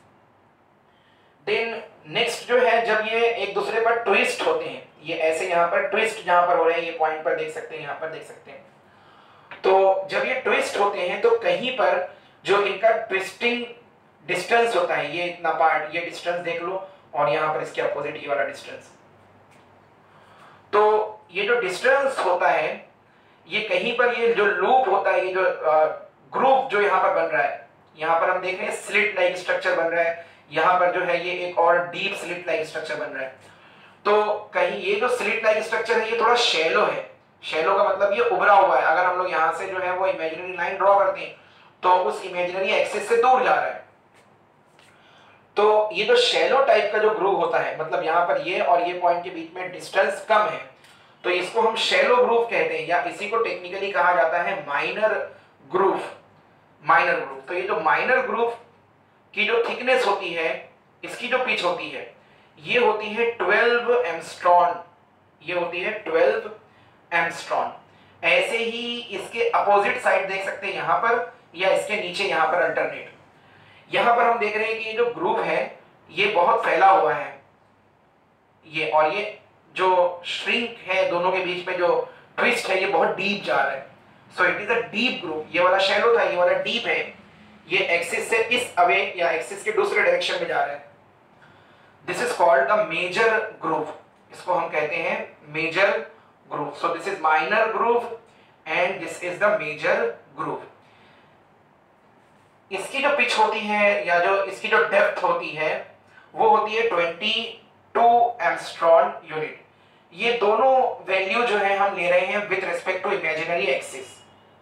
Then next जो है, जब ये एक दूसरे पर ट्विस्ट होते हैं, ये ऐसे यहाँ पर ट्विस्ट जहां पर हो रहे हैं, ये पॉइंट पर देख सकते हैं, यहाँ पर देख सकते हैं, तो जब ये ट्विस्ट होते हैं तो कहीं पर जो इनका ट्विस्टिंग डिस्टेंस होता है, ये इतना पार्ट, ये डिस्टेंस देख लो, और यहाँ पर इसके अपोजिट ये वाला डिस्टेंस, तो ये जो डिस्टेंस होता है, ये कहीं पर ये जो लूप होता है, ये जो ग्रुप जो यहाँ पर बन रहा है, यहाँ पर हम देख रहे हैं स्लिट लाइक स्ट्रक्चर बन रहा है, यहाँ पर जो है ये एक और डीप स्लिट लाइक स्ट्रक्चर बन रहा है। तो कहीं ये जो स्लिट लाइक स्ट्रक्चर है ये थोड़ा शैलो है, शैलो का मतलब ये उभरा हुआ है। अगर हम लोग यहाँ से जो है वो इमेजिनरी लाइन ड्रॉ करते हैं तो उस इमेजिनरी एक्सिस से दूर जा रहा है, तो ये जो शैलो टाइप का जो ग्रूव होता है, मतलब यहाँ पर ये और ये पॉइंट के बीच में डिस्टेंस कम है, तो इसको हम शैलो ग्रूव कहते हैं, या इसी को टेक्निकली कहा जाता है माइनर ग्रूव। माइनर ग्रूव, तो ये जो माइनर ग्रूव की जो थिकनेस होती है, इसकी जो पिच होती है, ये होती है ट्वेल्व एंगस्ट्रॉम, ये होती है ट्वेल्व एंगस्ट्रॉम। ऐसे ही इसके अपोजिट साइड देख सकते हैं यहाँ पर, या इसके नीचे यहाँ पर अल्टरनेट, यहाँ पर हम देख रहे हैं कि ये जो ग्रूव है ये बहुत फैला हुआ है, ये और ये जो श्रिंक है दोनों के बीच में जो ट्विस्ट है ये बहुत डीप जा रहा है। So it is a deep groove, ये वाला शैलो था, ये वाला डीप है, ये एक्सिस से इस अवे या एक्सिस के दूसरे डायरेक्शन में जा रहा है। This is called the major groove, इसको हम कहते हैं major groove. So this is minor groove and this is the major groove. इसकी जो पिच होती है या जो इसकी जो डेप्थ होती है वो होती है ट्वेंटी टू एंगस्ट्रॉम यूनिट। ये दोनों वैल्यू जो है हम ले रहे हैं with respect to imaginary axis.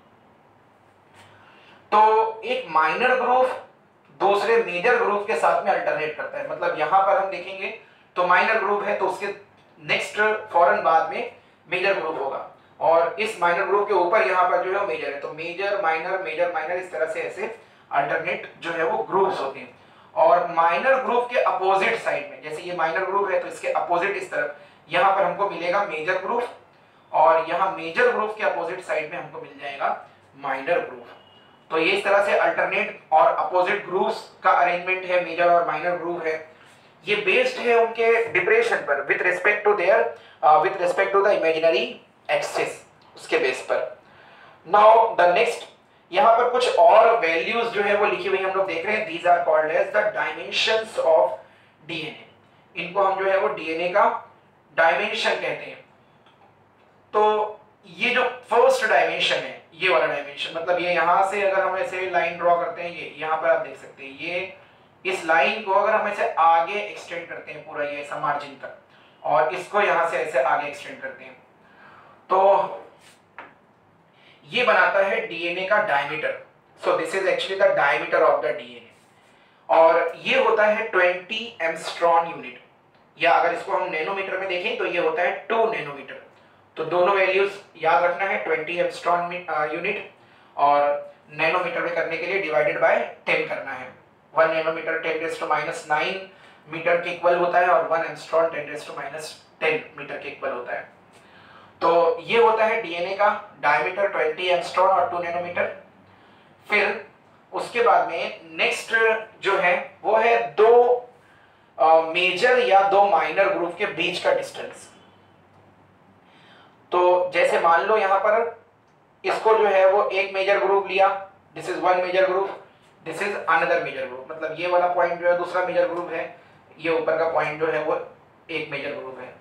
तो एक माइनर ग्रूव दूसरे मेजर ग्रूव के साथ में अल्टरनेट करता है, मतलब यहां पर हम देखेंगे तो माइनर ग्रूव है तो उसके नेक्स्ट फौरन बाद में मेजर ग्रूव होगा, और इस माइनर ग्रूव के ऊपर यहाँ पर जो है मेजर है, तो मेजर माइनर मेजर माइनर इस तरह से ऐसे अल्टरनेट जो है वो ग्रूव्स होते हैं। और माइनर ग्रूव के अपोजिट साइड में, जैसे ये माइनर ग्रूव है तो इसके अपोजिट इस तरफ यहाँ पर हमको मिलेगा मेजर ग्रूव, और यहाँ मेजर ग्रूव के अपोजिट साइड में हमको मिल जाएगा माइनर ग्रूव। तो ये इस तरह से अल्टरनेट और अपोजिट ग्रूव्स का अरेंजमेंट है, मेजर और माइनर ग्रूव है। ये बेस्ड है उनके डिप्रेशन पर with respect to their with respect to the imaginary axis, उसके बेस पर। नाउ द नेक्स्ट, यहाँ पर कुछ और वैल्यूज जो है वो लिखी हुई हम लोग देख रहे हैं। These are called as the dimensions of DNA. इनको हम जो है वो डीएनए का डायमेंशन कहते हैं। तो ये जो फर्स्ट डायमेंशन है, ये वाला डायमेंशन, मतलब ये यहाँ से अगर हम ऐसे लाइन ड्रॉ करते हैं, ये यहाँ पर आप देख सकते हैं, ये इस लाइन को अगर हम ऐसे आगे एक्सटेंड करते हैं पूरा ये ऐसा मार्जिन तक, और इसको यहाँ से ऐसे आगे एक्सटेंड करते हैं, तो ये बनाता है डीएनए का diameter. So this is actually the diameter of the DNA, और ये होता है ट्वेंटी एंगस्ट्रॉम यूनिट, या अगर इसको हम नैनोमीटर में देखें तो ये होता है टू नैनोमीटर। तो दोनों वैल्यूज याद रखना है, ट्वेंटी एंगस्ट्रॉम यूनिट और नैनोमीटर में करने के लिए डिवाइडेड बाय टेन करना है। One nanometer ten raise to minus nine meter के इक्वल होता है, और one angstrom ten raise to minus ten meter के इक्वल होता है। तो ये होता है डीएनए का डायमीटर ट्वेंटी एंगस्ट्रॉम और टू नैनोमीटर। फिर उसके बाद में नेक्स्ट जो है वो है दो मेजर uh, या दो माइनर ग्रूव के बीच का डिस्टेंस। तो जैसे मान लो यहाँ पर इसको जो है वो एक मेजर ग्रूव लिया, this is one major groove, this is another major groove, मतलब ये वाला पॉइंट जो है दूसरा मेजर ग्रूव है, ये ऊपर का पॉइंट जो है वो एक मेजर ग्रूव है।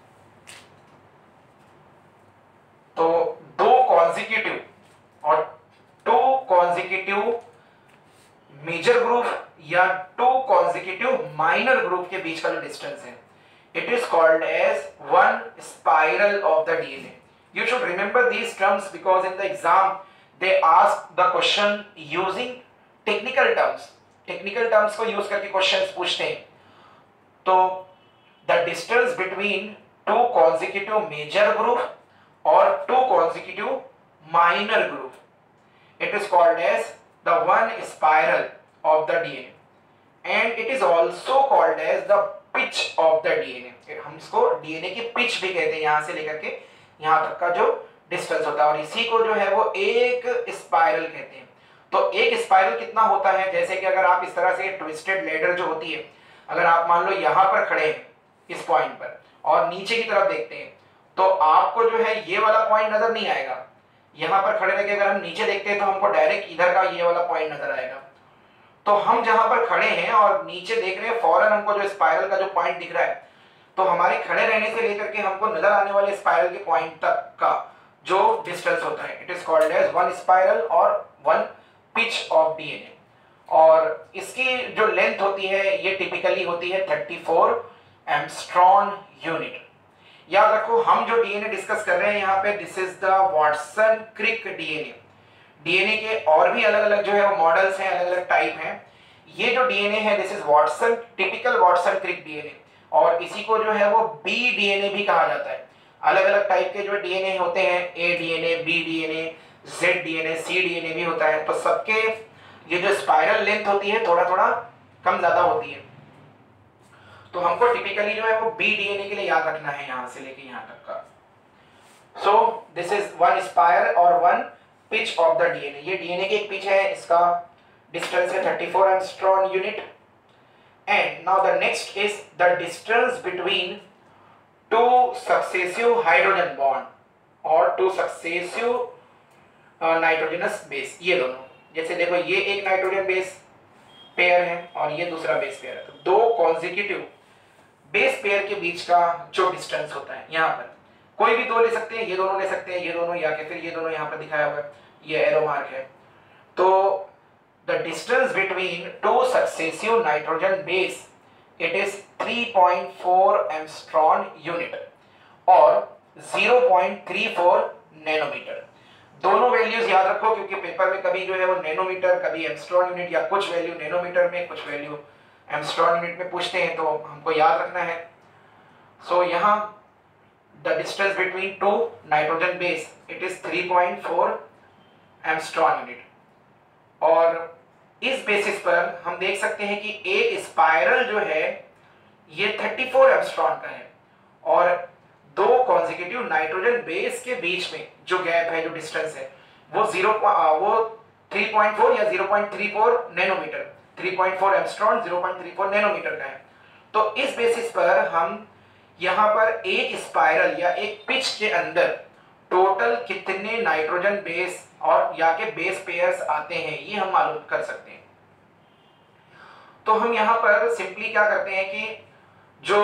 तो दो कॉन्जिक्यूटिव और टू कॉन्जिक्यूटिव मेजर ग्रूव या टू कॉन्जिक्यूटिव माइनर ग्रुप के बीच का जो डिस्टेंस है, it is called as one spiral of the DNA. You should remember these terms because in the exam they ask the question using technical terms. Technical terms को use करके questions पूछते हैं. तो the distance between two consecutive major group or two consecutive minor group, it is called as the one spiral of the D N A, and it is also called as the pitch of the D N A. हम इसको D N A की pitch भी कहते हैं, यहाँ से लेकर के यहाँ तक का जो डिस्टेंस होता है, और इसी को जो है वो एक स्पाइरल कहते हैं. तो एक स्पाइरल कितना होता है, जैसे कि अगर आप इस तरह से ट्विस्टेड लेडर जो होती है, अगर आप मान लो यहाँ पर खड़े हैं इस पॉइंट पर और नीचे की तरफ देखते हैं, तो आपको जो है ये वाला पॉइंट नजर नहीं आएगा. यहाँ पर खड़े रहकर अगर हम नीचे देखते हैं तो हमको डायरेक्ट इधर का ये वाला पॉइंट नजर आएगा. तो हम जहां पर खड़े हैं और नीचे देख रहे हैं, फौरन हमको जो स्पाइरल का जो पॉइंट दिख रहा है, तो हमारे खड़े रहने से लेकर के हमको नजर आने वाले स्पाइरल के पॉइंट तक का जो डिस्टेंस होता है, it is called as one spiral और वन पिच ऑफ डीएनए. और इसकी जो लेंथ होती है ये टिपिकली होती है थर्टी फोर एंगस्ट्रॉम यूनिट. याद रखो, हम जो डीएनए डिस्कस कर रहे हैं यहाँ पे, this is the Watson Crick DNA. DNA के और भी अलग अलग जो है वो मॉडल्स हैं, अलग अलग टाइप हैं. ये जो डीएनए है, this is Watson, typical Watson Crick DNA, और इसी को जो है वो बी डीएनए भी कहा जाता है. अलग अलग टाइप के जो डीएनए होते हैं, A DNA, B DNA, Z DNA, C DNA भी होता है. तो सबके ये जो स्पाइरल लेंथ होती है थोड़ा थोड़ा कम ज्यादा होती है. तो हमको टिपिकली जो है वो बी डीएनए के लिए याद रखना है यहाँ से लेके यहाँ तक का. So this is one spire और one pitch of the DNA. ये डीएनए की एक पिच है, इसका डिस्टेंस है thirty four angstrom unit. And now the next is the distance between two successive hydrogen bond or two successive uh, nitrogenous base. ये दोनों, जैसे देखो ये एक नाइट्रोजन बेस पेयर है और ये दूसरा बेस पेयर है. तो दो कॉन्जिक्यूटिव बेस पेयर के बीच का जो डिस्टेंस होता है, यहाँ पर कोई भी दो ले सकते हैं, ये दोनों ले सकते हैं, ये दोनों, या फिर ये दोनों यहाँ पर दिखाया हुआ है, ये एरो मार्क है. तो the distance between two successive nitrogen base, it is three point four angstrom unit और zero point three four nanometer. दोनों वैल्यूज याद रखो, क्योंकि पेपर में कभी जो है वो नैनोमीटर, कभी एंगस्ट्रॉम यूनिट, या कुछ वैल्यू नैनोमीटर में, कुछ वैल्यू एंगस्ट्रॉम यूनिट में पूछते हैं, तो हमको याद रखना है. सो so, यहाँ the distance between two nitrogen base, it is three point four angstrom unit. और इस बेसिस पर हम देख सकते हैं कि एक स्पाइरल जो है ये थर्टी फोर एंगस्ट्रॉम का है, और दो कॉन्जिक्यूटिव नाइट्रोजन बेस के बीच में जो गैप है, जो डिस्टेंस है, वो जीरो वो थ्री पॉइंट फोर या zero point three four nanometer, three point four angstrom, zero point three four nanometer का है. तो इस बेसिस पर हम यहाँ पर एक स्पाइरल या एक पिच के अंदर टोटल कितने नाइट्रोजन बेस और या के बेस पेयर्स आते हैं ये हम मालूम कर सकते हैं. तो हम यहाँ पर सिंपली क्या करते हैं कि जो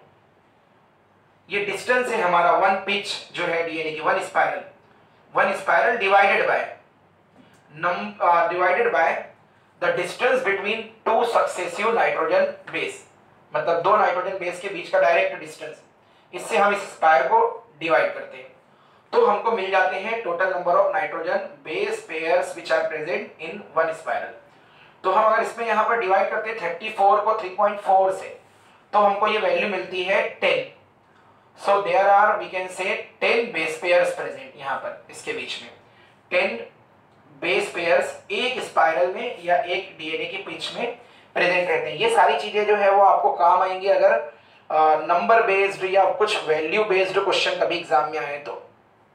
ये डिस्टेंस है हमारा, वन पिच जो है डीएनए की, one spiral, one spiral divided by divided by the distance between two successive nitrogen base, मतलब दो नाइट्रोजन बेस के बीच का डायरेक्ट डिस्टेंस, इससे हम इस स्पायर को डिवाइड करते हैं. तो हमको मिल जाते हैं total number of nitrogen base pairs which are present in one spiral. तो हम अगर इसमें यहाँ पर डिवाइड करते हैं थर्टी फोर को थ्री पॉइंट फोर से, तो हमको ये वैल्यू मिलती है ten. So there are, we can say ten base pairs present यहाँ पर, इसके बीच में टेन बेस पेयर्स एक स्पाइरल में या एक डीएनए के पिच में प्रेजेंट रहते हैं. ये सारी चीजें जो है वो आपको काम आएंगी अगर नंबर बेस्ड या कुछ वैल्यू बेस्ड क्वेश्चन कभी एग्जाम में आए तो.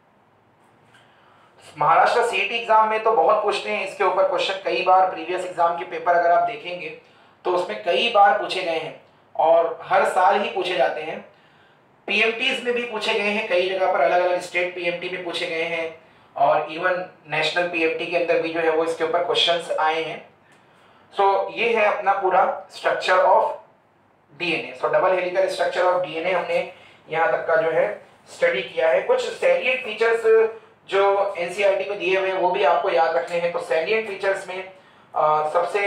महाराष्ट्र सीईटी एग्जाम में तो बहुत पूछते हैं इसके ऊपर क्वेश्चन, कई बार प्रीवियस एग्जाम के पेपर अगर आप देखेंगे तो उसमें कई बार पूछे गए हैं और हर साल ही पूछे जाते हैं. पीएमटीज में भी पूछे गए हैं, कई जगह पर अलग अलग स्टेट पीएमटी में पूछे गए हैं, और इवन नेशनल पीएमटी के अंदर भी जो है वो इसके ऊपर क्वेश्चंस आए हैं. सो so, ये है अपना पूरा structure of DNA. So double helical structure of DNA हमने यहाँ तक का जो है स्टडी किया है. कुछ सैलिएंट फीचर्स जो एनसीईआरटी में दिए हुए हैं वो भी आपको याद रखने हैं. तो सैलिएंट फीचर्स में आ, सबसे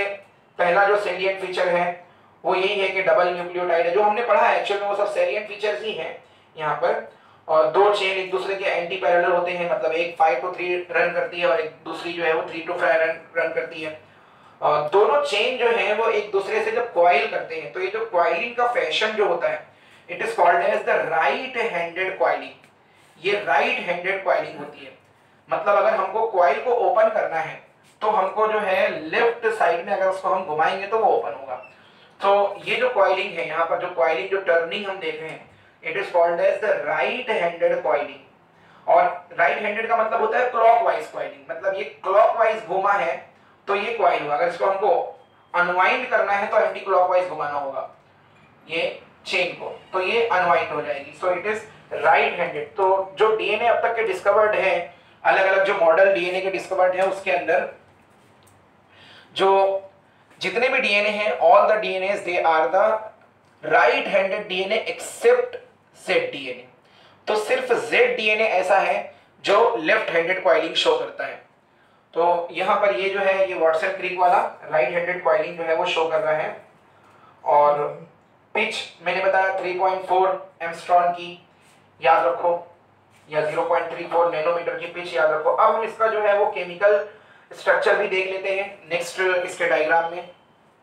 पहला जो सेलिएंट फीचर है वो यही है कि डबल न्यूक्लियोटाइड है, जो हमने पढ़ा है एक्चुअल में वो सब सेलिएंट फीचर्स ही हैं यहाँ पर। और दो चेन एक दूसरे के एंटी पैरेलल होते हैं, मतलब एक फाइव टू थ्री रन करती है और एक दूसरी जो है वो three to five run run करती है। और दोनों चेन जो है वो एक दूसरे से जब कॉइल करते हैं तो ये जो कॉइलिंग का फैशन जो होता है it is called as the right handed coiling. ये राइट हैंडेड कॉइलिंग होती है, मतलब अगर हमको कॉइल को ओपन करना है तो हमको जो है लेफ्ट साइड में अगर उसको हम घुमाएंगे तो वो ओपन होगा। तो ये जो कॉइलिंग है यहाँ पर, जो कॉइलिंग जो टर्निंग हम देख रहे हैं it is called as the right handed coiling. और राइट हैंडेड का मतलब होता है क्लॉकवाइज कॉइलिंग, मतलब ये क्लॉकवाइज घुमा है तो ये कॉइल हुआ। अगर इसको हमको अनवाइंड करना है तो एंटी क्लॉकवाइज घुमाना होगा ये चेन को, तो ये अनवाइंड हो जाएगी। So it is right handed. तो जो डीएनए अब तक के डिस्कवर्ड है, अलग अलग जो मॉडल डीएनए के डिस्कवर्ड है उसके अंदर जो जितने भी डीएनए हैं all the DNA they are the right handed DNA except Z DNA. तो सिर्फ जेड डीएनए ऐसा है जो लेफ्ट हैंडेड कॉइलिंग शो करता है। तो यहाँ पर ये जो है ये वाटसन क्रिक वाला राइट हैंडेड कॉइलिंग जो है वो शो कर रहा है। और पिच मैंने बताया थ्री पॉइंट फोर एंगस्ट्रॉम की याद रखो, या zero point three four nanometer की पिच याद रखो। अब हम इसका जो है वो केमिकल स्ट्रक्चर भी देख लेते हैं नेक्स्ट इसके डायग्राम में।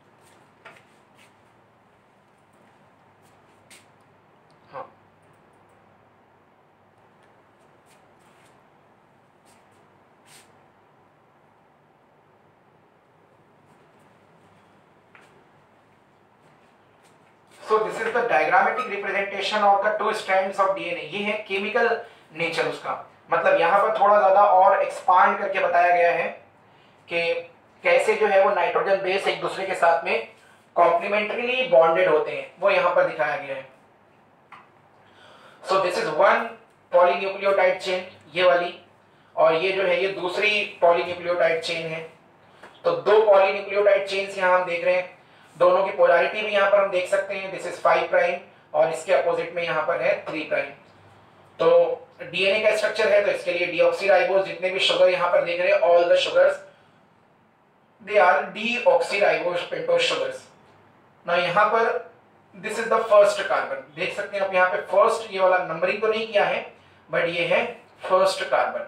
हाँ So this is the diagrammatic representation of the two strands of D N A। ये है केमिकल नेचर उसका, मतलब यहाँ पर थोड़ा ज्यादा और एक्सपांड करके बताया गया है कि कैसे जो है वो नाइट्रोजन बेस एक दूसरे के साथ में कॉम्प्लीमेंट्रीली बॉन्डेड होते हैं, वो यहाँ पर दिखाया गया है। So this is one polynucleotide chain ये वाली, और ये जो है ये दूसरी पॉलीन्यूक्लियोटाइड चेन है। तो दो पॉलीन्यूक्लियोटाइड चेन्स यहाँ हम देख रहे हैं, दोनों की पोलैरिटी भी यहाँ पर हम देख सकते हैं। दिस इज फाइव प्राइम और इसके अपोजिट में यहाँ पर है थ्री प्राइम। तो डीएनए का स्ट्रक्चर है तो इसके लिए डीऑक्सीराइबोस, जितने भी शुगर यहाँ पर देख रहे हैं all the sugars they are deoxyribose pentose sugars. ना यहाँ पर this is the first carbon, देख सकते हैं आप यहाँ पे फर्स्ट, ये वाला नंबरिंग तो नहीं किया है बट ये है फर्स्ट कार्बन।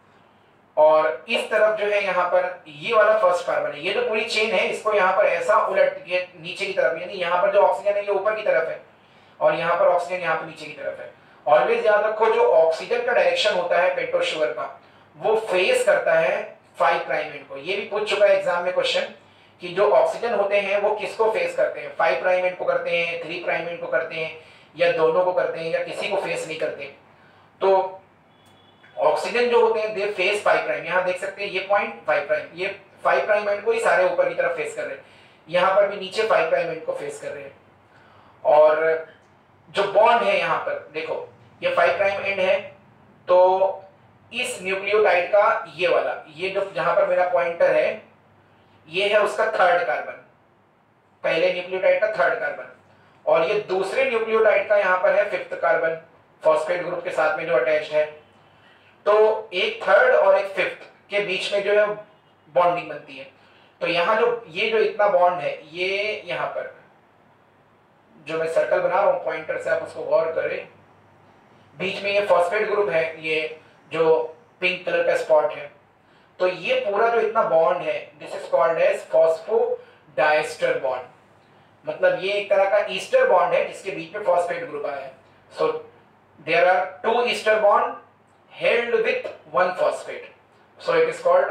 और इस तरफ जो है यहाँ पर ये वाला फर्स्ट कार्बन है। ये जो पूरी चेन है इसको यहाँ पर ऐसा उलट के नीचे की तरफ, यानी यहाँ पर जो ऑक्सीजन है ये ऊपर की तरफ है और यहाँ पर ऑक्सीजन यहाँ पर नीचे की तरफ है। ऑलवेज याद रखो जो ऑक्सीजन का डायरेक्शन होता है पेंटोस शुगर का वो फेस करता है फाइव प्राइम एंड को। ये भी पूछ चुका है एग्जाम में क्वेश्चन कि जो ऑक्सीजन होते हैं वो किसको फेस करते हैं, फाइव प्राइम एंड को करते हैं, थ्री प्राइम एंड को करते हैं, या दोनों को करते हैं, या किसी को फेस नहीं करते। तो ऑक्सीजन जो होते हैं दे फेस फाइव प्राइम। यहाँ देख सकते हैं ये पॉइंट फाइव प्राइम, ये फाइव प्राइम एंड को ही सारे ऊपर की तरफ फेस कर रहे हैं, यहाँ पर भी नीचे फाइव प्राइम एंड को फेस कर रहे हैं। और जो बॉन्ड है यहाँ पर देखो ये फाइव प्राइम एंड है, तो इस न्यूक्लियोटाइड का ये वाला, ये जो जहां पर मेरा पॉइंटर है ये है उसका थर्ड कार्बन, पहले न्यूक्लियोटाइड का थर्ड कार्बन, और ये दूसरे न्यूक्लियोटाइड का यहाँ पर है फिफ्थ कार्बन फॉस्फेट ग्रुप के साथ में जो अटैच्ड है। तो एक थर्ड और एक फिफ्थ के बीच में जो है बॉन्डिंग बनती है। तो यहाँ जो ये जो इतना बॉन्ड है ये यहाँ पर जो मैं सर्कल बना रहा हूँ पॉइंटर से, आप उसको गौर करें, बीच में ये फॉस्फेट ग्रुप है, ये जो पिंक कलर का स्पॉट है। तो ये पूरा जो इतना बॉन्ड है this is called as phosphodiester bond, मतलब ये एक तरह का ईस्टर बॉन्ड है जिसके बीच में फॉस्फेट ग्रुप आया है। So there are two ester bond held with one phosphate, so it is called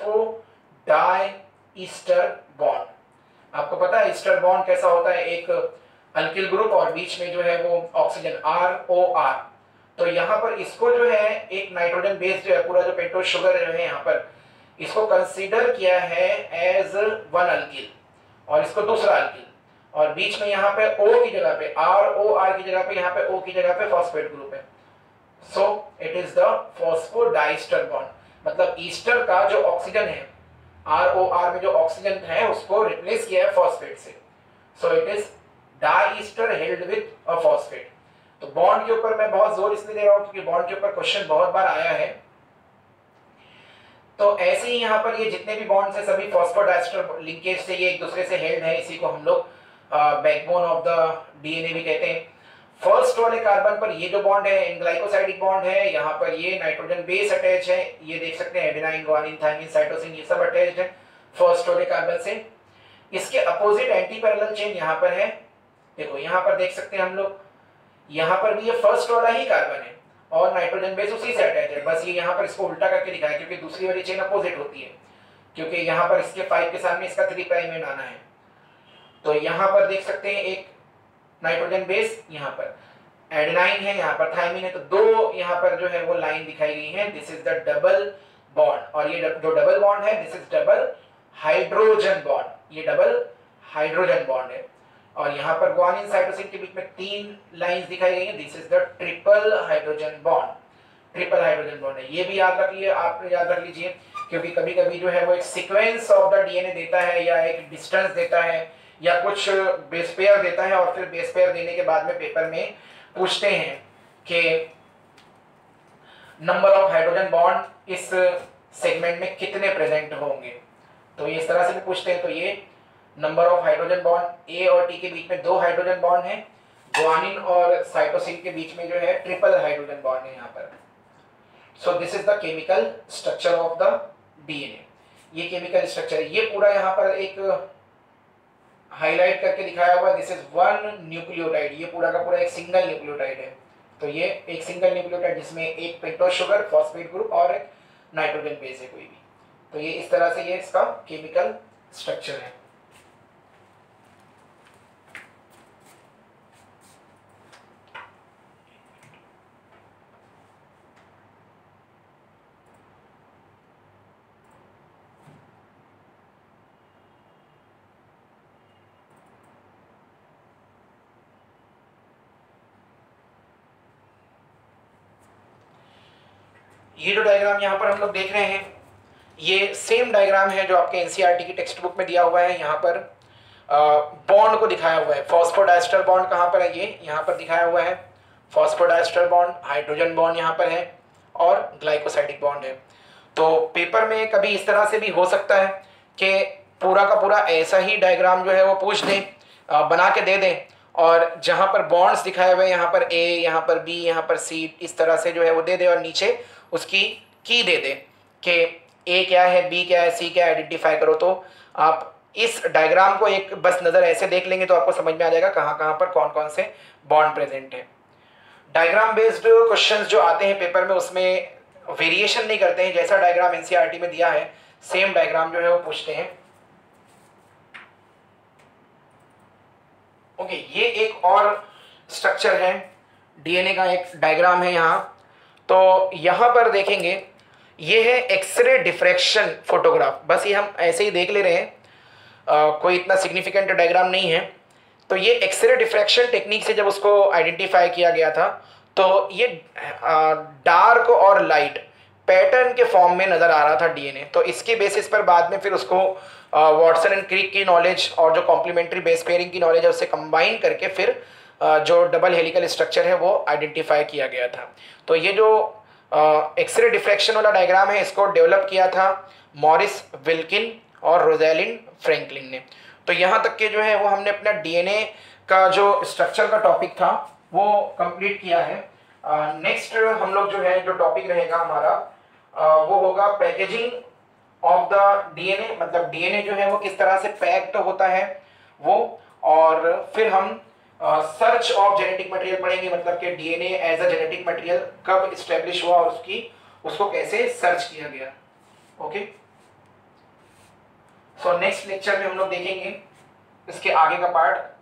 phosphodiester bond। आपको पता है ईस्टर बॉन्ड कैसा होता है, एक अल्किल ग्रुप और बीच में जो है वो ऑक्सीजन आर ओ आर। तो यहाँ पर इसको जो है एक नाइट्रोजन बेस जो है पूरा जो पेंटोस शुगर जो है यहाँ पर इसको कंसीडर किया है एज वन अल्किल और इसको दूसरा अल्किल, और बीच में यहाँ पे O की जगह पे आर ओ आर की जगह पे यहाँ पे O की जगह पे फॉस्फेट ग्रुप है। So it is the phosphodiester bond, मतलब ईस्टर का जो ऑक्सीजन है आर ओ आर में जो ऑक्सीजन है उसको रिप्लेस किया है फॉस्फेट से। So it is diester held with a phosphate. तो बॉन्ड के ऊपर मैं बहुत जोर इसलिए दे रहा हूं क्योंकि बॉन्ड के ऊपर क्वेश्चन बहुत बार आया है। तो ऐसे ही यहाँ पर ये जितने भी बॉन्ड्स हैं सभी फॉस्फोडाइस्टर लिंकेज से ये एक दूसरे से हेल्ड है, इसी को हम लोग बैकबोन ऑफ द डीएनए भी कहते हैं। फर्स्ट वाले कार्बन पर ये जो बॉन्ड है ग्लाइकोसाइडिक बॉन्ड है, यहाँ पर ये नाइट्रोजन बेस अटैच है, ये देख सकते हैं एडेनाइन, ग्वानिन, थायमिन, साइटोसिन ये सब अटैच्ड है फर्स्ट वाले कार्बन से। इसके अपोजिट एंटी पैरेलल चेन यहाँ पर है, देखो यहाँ पर देख सकते हैं हम लोग, यहाँ पर भी ये फर्स्ट वाला ही कार्बन है और नाइट्रोजन बेस उसी से अटैच है, बस ये यहाँ पर इसको उल्टा करके दिखाया क्योंकि दूसरी वाली चेन अपोजिट होती है, क्योंकि यहाँ पर इसके फाइव के सामने इसका थ्री प्राइम एंड आना है। तो यहाँ पर देख सकते हैं एक नाइट्रोजन बेस, यहाँ पर एडेनाइन है, यहाँ पर थायमिन है, तो दो यहाँ पर जो है वो लाइन दिखाई गई है, this is the double bond. और ये जो डबल बॉन्ड है this is double hydrogen bond, ये डबल हाइड्रोजन बॉन्ड है। और यहाँ पर ग्वानिन साइटोसिन के बीच में तीन लाइंस दिखाई गई हैं, this is the triple hydrogen bond, triple hydrogen bond है। ये भी याद रखिए, आप याद रख लीजिए, क्योंकि कभी कभी जो है वो एक सीक्वेंस ऑफ द डीएनए देता है या एक डिस्टेंस देता है या कुछ बेस पेयर देता है और फिर बेस पेयर देने के बाद में पेपर में पूछते हैं कि नंबर ऑफ हाइड्रोजन बॉन्ड इस सेगमेंट में कितने प्रेजेंट होंगे, तो ये इस तरह से भी पूछते हैं। तो ये number of hydrogen bond A और टी के बीच में दो हाइड्रोजन बॉन्ड है, ग्वानिन और साइटोसिन के बीच में जो है ट्रिपल हाइड्रोजन बॉन्ड है यहाँ पर। So this is the chemical structure of the DNA, ये केमिकल स्ट्रक्चर है। ये पूरा यहाँ पर एक हाईलाइट करके दिखाया हुआ है, दिस इज वन न्यूक्लियोटाइड, ये पूरा का पूरा एक सिंगल न्यूक्लियोटाइड है। तो ये एक सिंगल न्यूक्लियोटाइड जिसमें एक पेंटोज शुगर, फॉस्फेट ग्रुप और एक नाइट्रोजन बेस है कोई भी। तो ये इस तरह से ये इसका केमिकल स्ट्रक्चर है। ये जो डायग्राम यहाँ पर हम लोग देख रहे हैं ये सेम डायग्राम है जो आपके एनसीईआरटी की टेक्स्ट बुक में दिया हुआ है। यहाँ पर बॉन्ड को दिखाया हुआ है, फॉस्फोडाइस्टर बॉन्ड कहाँ पर है, ये यहाँ पर दिखाया हुआ है, फॉस्फोडाइस्टर बॉन्ड, हाइड्रोजन बॉन्ड यहाँ पर है और ग्लाइकोसाइडिक बॉन्ड है। तो पेपर में कभी इस तरह से भी हो सकता है कि पूरा का पूरा ऐसा ही डायग्राम जो है वो पूछ दें, बना के दे दें, और जहाँ पर बॉन्ड्स दिखाए हुए हैं यहाँ पर ए, यहाँ पर बी, यहाँ पर सी, इस तरह से जो है वो दे दे और नीचे उसकी की दे दे कि ए क्या है, बी क्या है, सी क्या है, आइडेंटिफाई करो। तो आप इस डायग्राम को एक बस नज़र ऐसे देख लेंगे तो आपको समझ में आ जाएगा कहाँ कहाँ पर कौन कौन से बॉन्ड प्रेजेंट है। डायग्राम बेस्ड क्वेश्चंस जो आते हैं पेपर में उसमें वेरिएशन नहीं करते हैं, जैसा डायग्राम एनसीईआरटी में दिया है सेम डायग्राम जो है वो पूछते हैं। ओके okay, ये एक और स्ट्रक्चर है, डीएनए का एक डायग्राम है यहाँ। तो यहाँ पर देखेंगे ये है एक्सरे डिफ्रैक्शन फोटोग्राफ, बस ये हम ऐसे ही देख ले रहे हैं, आ, कोई इतना सिग्निफिकेंट डायग्राम नहीं है। तो ये एक्सरे डिफ्रैक्शन टेक्निक से जब उसको आइडेंटिफाई किया गया था तो ये डार्क और लाइट पैटर्न के फॉर्म में नज़र आ रहा था डीएनए। तो इसके बेसिस पर बाद में फिर उसको वॉटसन एंड क्रिक की नॉलेज और जो कॉम्प्लीमेंट्री बेस पेयरिंग की नॉलेज है उससे कंबाइन करके फिर uh, जो डबल हेलिकल स्ट्रक्चर है वो आइडेंटिफाई किया गया था। तो ये जो एक्सरे डिफ्रैक्शन वाला डायग्राम है इसको डेवलप किया था मॉरिस विल्किन और रोज़ैलिंड फ्रैंकलिन ने। तो यहाँ तक के जो है वो हमने अपना डीएनए का जो स्ट्रक्चर का टॉपिक था वो कंप्लीट किया है। नेक्स्ट uh, हम लोग जो है जो टॉपिक रहेगा हमारा uh, वो होगा पैकेजिंग ऑफ द डीएनए, मतलब डीएनए जो है वो किस तरह से पैक्ड होता है वो, और फिर हम सर्च ऑफ जेनेटिक मटेरियल पढ़ेंगे, मतलब कि DNA as a genetic material कब इस्टेब्लिश हुआ और उसकी उसको कैसे सर्च किया गया। ओके, सो नेक्स्ट लेक्चर में हम लोग देखेंगे इसके आगे का पार्ट।